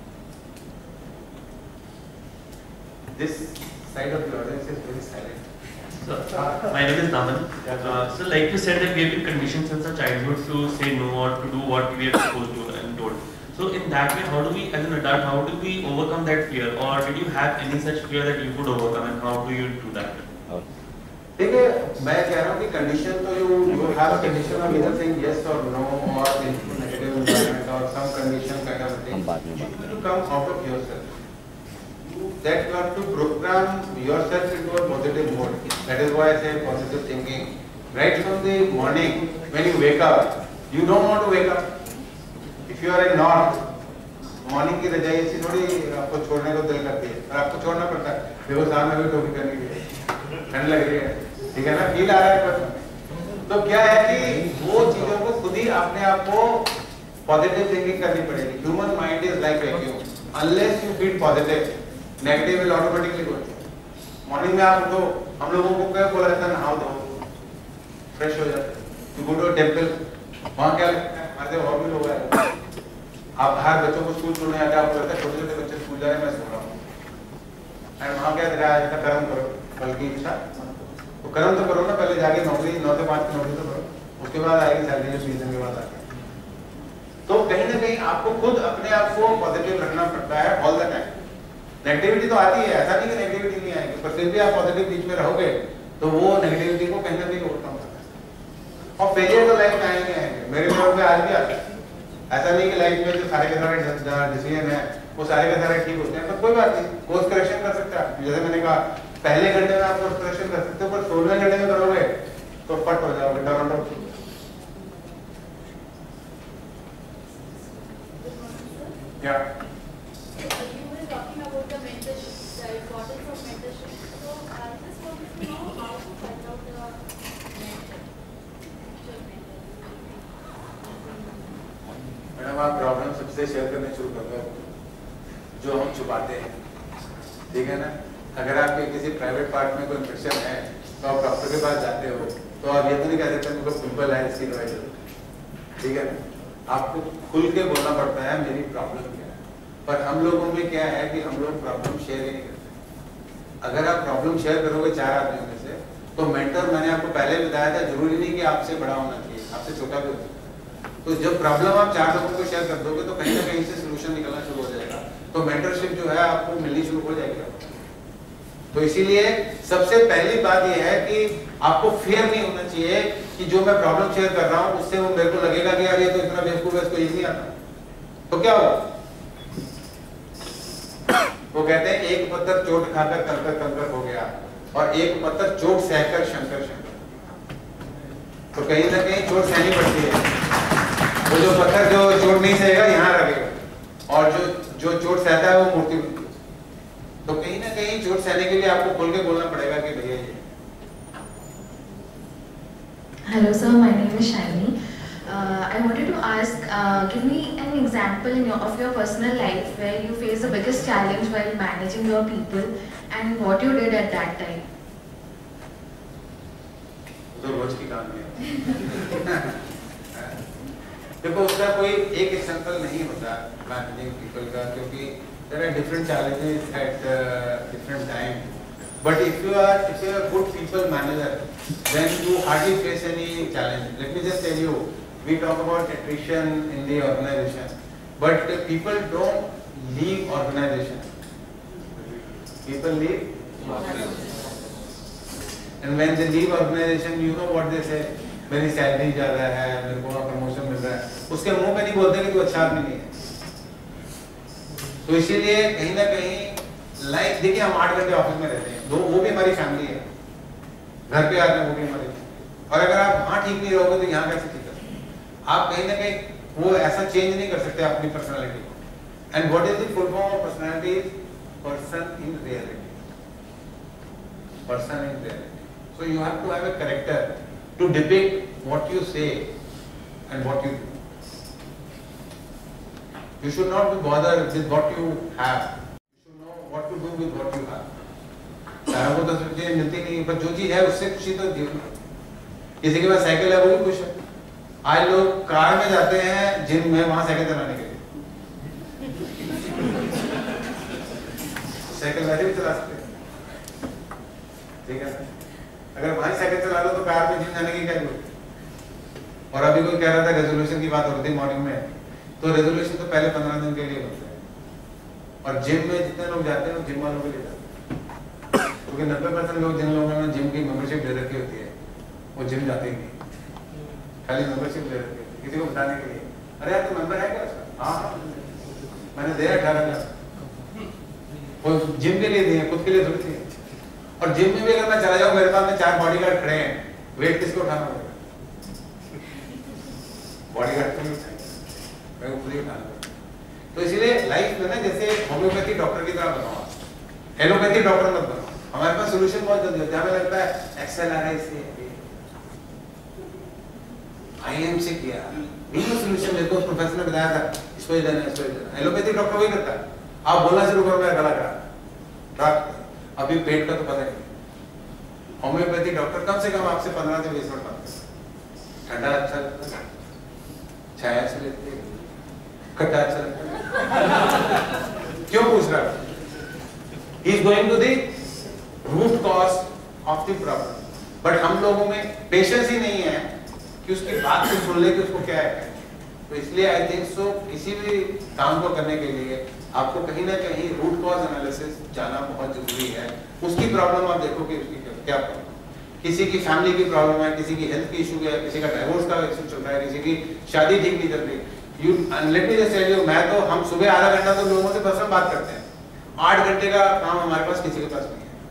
This side of the audience is very silent. So, my name is Naman. So, like you said, that we have been conditioned since our childhood to say no or to do what we are supposed to and told. So, in that way, how do we, as an adult, how do we overcome that fear? Or did you have any such fear that you could overcome, and how do you do that? देखिए, मैं कह रहा हूँ कि कंडीशन तो you have a condition of either saying yes or no or into negative environment or some condition kind of thing. You need to come out of yourself. That you have to program yourself into a positive mode. That is why I say positive thinking. Right from the morning, when you wake up, you don't want to wake up. If you are in north, morning की रजाई ऐसी थोड़ी आपको छोड़ने को दिल करती है, और आपको छोड़ना पड़ता है। देखो सामने भी टोपी करने के लिए ठंड लग रही है, ठीक है ना, फील आ रहा है पर। तो क्या है कि वो चीजों को खुद ही अपने आप को पॉजिटिव थिंकिंग करनी पड़ेगी। Human mind is like vacuum, unless you feel positive, negative will automatically go. Morning में आप उठो, हम लोगों को क्या बोला जाता है, नहाओ धो फ्रेश हो जाते, यू गो टू टेंपल, वहाँ क्या लगता है, हमारे और भी लोग आए, आप बाहर बच्चों को स्कूल छोड़ने आते हैं, आपको लगता है छोटे छोटे बच्चे स्कूल जा रहे हैं, मैं सो रहा हूँ, एंड वहाँ क्या दिखा है, कर्म करो, कल की इच्छा तो कर्म तो करो ना, पहले जाके नौकरी 9 से 5 की नौकरी तो करो, उसके बाद आएगी सैलरी, जो 20 दिन के बाद आएगी। तो कहीं ना कहीं आपको खुद अपने आप को पॉजिटिव रखना पड़ता है ऑल द टाइम। नेगेटिविटी तो आती है, ऐसा नहीं कि नेगेटिविटी नहीं आएगी, पर फिर भी आप पॉजिटिव बीच में रहोगे तो वो नेगेटिविटी को कहीं ना कहीं ओवरकम करता है। और फेलियर तो लाइफ में आएंगे आएंगे, मेरे तौर पे आज भी आता है। ऐसा नहीं कि लाइफ में जो सारे के सारे डिसीजन है वो सारे के सारे ठीक होते हैं, पर कोई बात नहीं, कोर्स करेक्शन कर सकते हैं। जैसे मैंने कहा, पहले घंटे में आप कोर्स करेक्शन कर सकते हो, पर 16वें घंटे में करोगे तो फट हो जाओगे, टर्न क्या। मैडम, आप प्रॉब्लम सबसे शेयर करने शुरू कर दो जो हम छुपाते हैं, ठीक है ना। अगर आपके किसी प्राइवेट पार्ट में कोई इन्फेक्शन है तो आप डॉक्टर के पास जाते हो, तो आप ये तो नहीं कह सकते मुझे पिंपल है, इसकी दवाई दो, ठीक है ना। आपको खुल के बोलना पड़ता है मेरी प्रॉब्लम क्या है। पर हम लोगों में क्या है कि हम लोग प्रॉब्लम शेयर ही नहीं करते। अगर आप प्रॉब्लम शेयर करोगे 4 आदमियों में से, तो मेंटर, मैंने आपको पहले बताया था, जरूरी नहीं कि आपसे बड़ा होना चाहिए, आपसे छोटा भी हो सकता है। तो जब प्रॉब्लम आप 4 लोगों को शेयर कर दोगे तो कहीं ना कहीं से सोल्यूशन निकलना शुरू हो जाएगा, तो मेंटरशिप जो है आपको मिलनी शुरू हो जाएगी। तो इसीलिए सबसे पहली बात यह है कि आपको फियर नहीं होना चाहिए कि जो मैं प्रॉब्लम शेयर कर रहा हूं उससे वो मेरे को लगेगा कि यार ये तो इतना बेवकूफ है, इसको ये नहीं आता, तो क्या होगा। वो कहते हैं एक पत्थर चोट खाकर कंकर कंकर हो गया, और एक पत्थर चोट सहकर शंकर शंकर। तो कहीं ना कहीं चोट सहनी पड़ती है। वो जो पत्थर जो चोट नहीं सहेगा यहाँ रखेगा, और जो चोट सहता है वो मूर्ति बनती है। तो कहीं ना कहीं चोट सहने के लिए आपको खोल के बोलना पड़ेगा कि भैया ये। Hello sir, my name is Shaini. I wanted to ask, give me an example of your personal life where you faced the biggest challenge while managing your people and what you did at that time. तो रोज की काम है। देखो, उसका कोई एक एग्जांपल नहीं होता मैनेजिंग पीपल का, क्योंकि there are different challenges at different time. But if you are a good people manager, then you hardly face any challenge. Let me just tell you, we talk about attrition in the organization, but people don't leave organization. People leave, and when they leave organization, you know what they say, मेरी सैलरी ज़्यादा है, मेरे को प्रमोशन मिल रहा है, उसके मुंह पे नहीं बोलते कि तू अच्छा आदमी नहीं है। तो इसीलिए कहीं ना कहीं लाइफ, देखिए हम 8 घंटे ऑफिस में रहते हैं, वो भी हमारी फैमिली है, घर पे आते हैं वो भी हमारी, और अगर आप वहाँ ठीक नहीं रहोगे तो यहाँ कैसे ठीक करोगे? आप कहीं ना कहीं वो ऐसा चेंज नहीं कर सकते अपनी पर्सनालिटी को। And what is the full form of personality? Person in reality, person in reality. So you have to have a character to depict what you say and what you do. You should not be bothered with what you have. You should know what to do with what you have. सारों को तो सब चीजें मिलती नहीं, पर जो चीज है उससे खुशी तो जीवन। किसी के पास साइकिल है वो भी खुश है। आज लोग कार में जाते हैं जिम में, वहां साइकिल चलाने के लिए। साइकिल वैसे भी चला सकते हैं, ठीक है ना? अगर वहीं साइकिल चला लो तो कार में जिम जाने की क्या जरूरत? और अभी कोई कह रहा था रेजोल्यूशन की बात हो रही थी मॉर्निंग में, तो रेजोल्यूशन तो पहले 15 दिन के लिए होता है, और जिम में जितने लोग जाते हैं वो जिम वालों के लिए जाते हैं, क्योंकि 90% लोग जिन लोगों ने जिम की मेंबरशिप ले रखी होती है वो जिम जाते ही नहीं, खाली मेंबरशिप ले रखी होती है किसी को बताने के लिए, अरे यार तू मेंबर है क्या? हाँ मैंने दिया 18,000, वो जिम के लिए दिए, खुद के लिए थोड़ी थी। और जिम में भी अगर मैं चला जाऊँ, मेरे पास में 4 बॉडीगार्ड खड़े हैं, वेट किसको उठाना होगा? बॉडीगार्ड को नहीं उठाएंगे, खुद ही उठाना। तो इसीलिए लाइफ में ना जैसे होम्योपैथी डॉक्टर की तरह बनाओ, एलोपैथी डॉक्टर मत बनाओ। हमारे पास सोल्यूशन बहुत जल्दी होता है, हमें लगता है XLRI से IM से किया, यही सोल्यूशन मेरे को प्रोफेसर ने बताया था, इसको ही देना, इसको ही देना। एलोपैथी डॉक्टर वही करता है, आप बोलना शुरू करो मेरा गला खराब, अभी पेट का तो पता नहीं। होम्योपैथी डॉक्टर कम से कम आपसे 15 से 20 मिनट बात करते, ठंडा अच्छा लगता है, छाया अच्छी लगती है, खट्टा अच्छा लगता है, क्यों पूछ रहा है? He is going to the root cause of the problem. But हम लोगों में पेशेंस ही नहीं है कि उसकी बात को सुन ले कि उसको क्या है। तो इसलिए आई थिंक सो किसी भी काम को करने के लिए आपको कहीं ना कहीं रूट कॉज एनालिसिस जाना बहुत जरूरी है। उसकी प्रॉब्लम आप देखो कि उसकी क्या प्रॉब्लम, किसी की फैमिली की प्रॉब्लम है, किसी की हेल्थ की इशू है, किसी का डाइवोर्स का इशू चल रहा है, किसी की शादी ठीक नहीं चल रही। You let me just tell you, मैं तो हम सुबह आधा घंटा तो लोगों से पर्सनल बात करते हैं, 8 घंटे का काम हमारे पास किसी के पास नहीं है।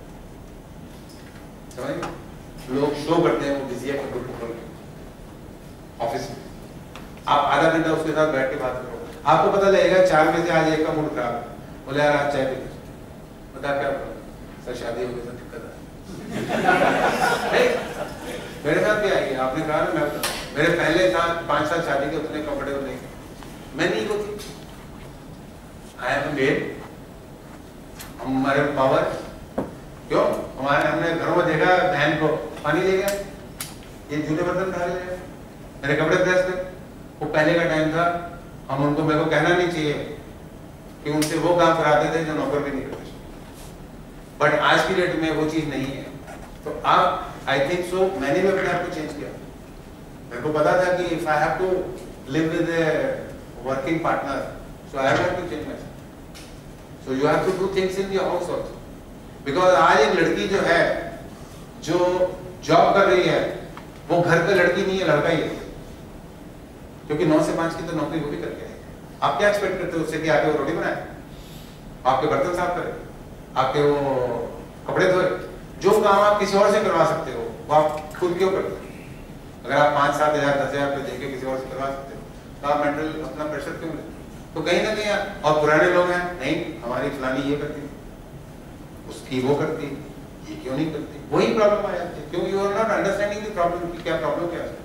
समझ लोग शो करते हैं वो बिजी है ऑफिस में, आप आधा घंटा उसके साथ बैठ के बात करो, आपको पता लगेगा 4 बजे से आज एक का मूड खराब है, बोले यार आप चाय पी लो, बता क्या प्रॉब्लम? सर शादी हो गई तो दिक्कत है। मेरे साथ भी आएगी, आपने कहा ना, मैं मेरे पहले 5 साल शादी के उतने कंफर्टेबल नहीं, मैं नहीं होती, आई एम मेड, हमारे पावर क्यों, हमने घरों में देखा बहन को पानी ले गया, ये जूते बर्तन खा ले, मेरे कपड़े प्रेस थे। वो पहले का टाइम था, हम उनको, मेरे को कहना नहीं चाहिए कि उनसे वो काम कराते थे जो नौकर भी नहीं करते, बट आज की डेट में वो चीज नहीं है। तो आप आई थिंक सो मैंने भी अपने आप को चेंज किया। मेरे को पता था कि if I have to live with a working partner, so I have to change myself. So you have to do things in your house also, because आज एक लड़की जो है जो जॉब कर रही है वो घर पे लड़की नहीं है, लड़का ही है, क्योंकि 9 से 5 की तो नौकरी वो भी करके है। आप क्या एक्सपेक्ट करते हो उससे कि आके वो रोटी बनाए, आपके बर्तन साफ करे, आपके वो कपड़े धोए? जो काम आप किसी और से करवा सकते हो वो आप खुद क्यों करते हो? अगर आप 5, 7 हज़ार 10 हज़ार रुपये देके किसी और से करवा सकते हो तो आप मेंटल अपना प्रेशर क्यों लेते? तो कहीं ना कहीं, और पुराने लोग हैं, नहीं हमारी फलानी ये करती, उसकी वो करती, ये क्यों नहीं करती, वही प्रॉब्लम आ जाती है, क्यों you are not understanding the problem की क्या प्रॉब्लम क्या है।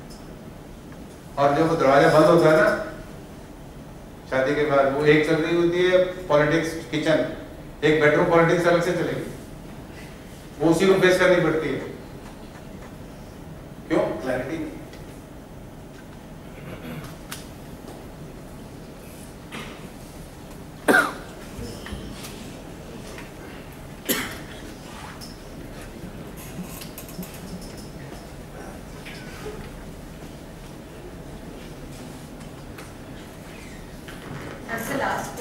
और जब वो दरवाजा बंद होता है ना शादी के बाद, वो एक चल रही होती है पॉलिटिक्स किचन, एक बेडरूम पॉलिटिक्स अलग से चलेगी, वो उसी को फेस करनी पड़ती है। क्यों? क्लैरिटी नहीं।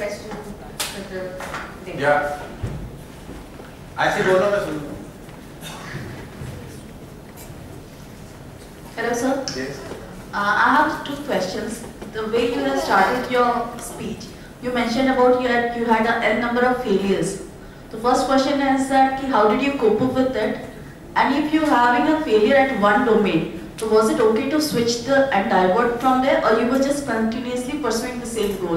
question with the thing. Yeah. ऐसे बोलो मैं सुन लूँ. Hello, sir. Yes. I have two questions. The way you have started your speech, you mentioned about you had a n number of failures. The first question is that how did you cope up with it? And if you're having a failure at one domain, so was it okay to switch and divert from there, or you were just continuously pursuing the same goal?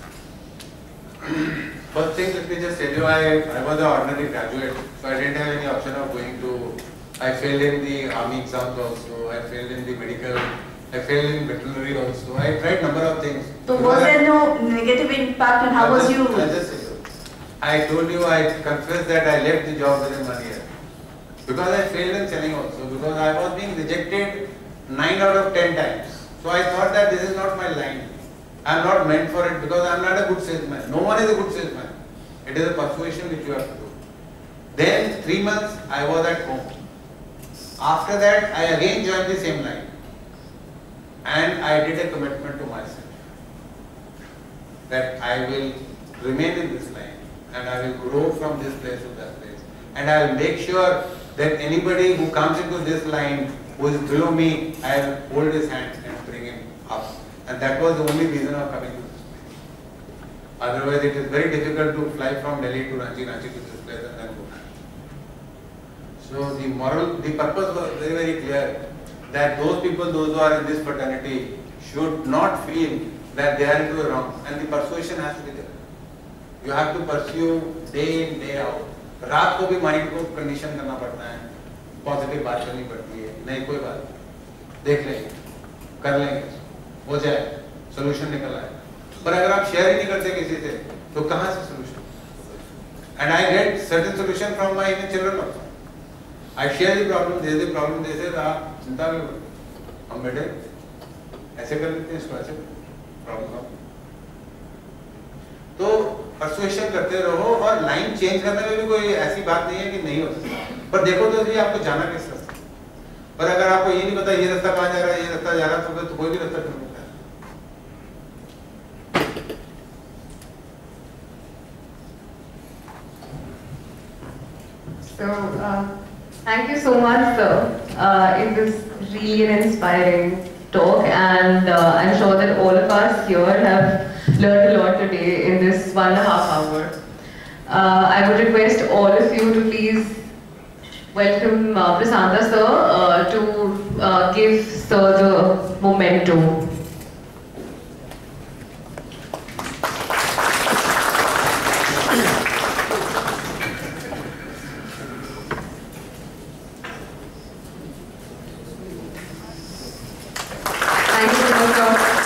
First thing, let me just tell you, I was an ordinary graduate, so I didn't have any option of going to. I failed in the army exams also. I failed in the medical. I failed in veterinary also. I tried number of things. So was there no negative impact, and how was you? I told you, I confessed that I left the job within 1 year. Because I failed in selling also. Because I was being rejected 9 out of 10 times. So I thought that this is not my line. I am not meant for it because I am not a good salesman. No one is a good salesman. It is a persuasion which you have to do. Then 3 months I was at home. After that I again joined the same line. And I did a commitment to myself that I will remain in this line and I will grow from this place to that place. And I will make sure that anybody who comes into this line who is below me, I will hold his hand and bring him up. And that was the only reason of coming to this place. Otherwise it is very difficult to fly from Delhi to Ranchi, Ranchi to this place and then go back. So the purpose was very, very clear that those people, those who are in this fraternity should not feel that they are into the wrong, and the persuasion has to be there. You have to pursue day in, day out. रात को भी माइंड को कंडीशन करना पड़ता है, पॉजिटिव बात करनी पड़ती है, नहीं कोई बात, देख लेंगे, कर लेंगे, हो जाए, सोल्यूशन निकल आए. पर अगर आप शेयर ही नहीं करते किसी से, तो कहाँ से solution? And I get certain solution from my even children also. I share the problem, there is the problem, they say, आप चिंता में हम बेटे ऐसे कर लेते हैं, इसको ऐसे प्रॉब्लम. तो परसुएशन करते रहो और लाइन चेंज करने में भी कोई ऐसी बात नहीं है कि नहीं हो सकता. पर देखो तो ये आपको जाना किस रास्ते. पर अगर आपको ये नहीं पता ये रास्ता कहाँ जा रहा है, ये रास्ता जा रहा है, तो कोई भी रास्ता चुन सकता है. So, thank you so much, sir. It was really an inspiring talk, and I'm sure that all of us here have learned a lot today in this 1.5 hour. I would request all of you to please welcome Prasanta sir to give sir the memento. Thank you so much, sir.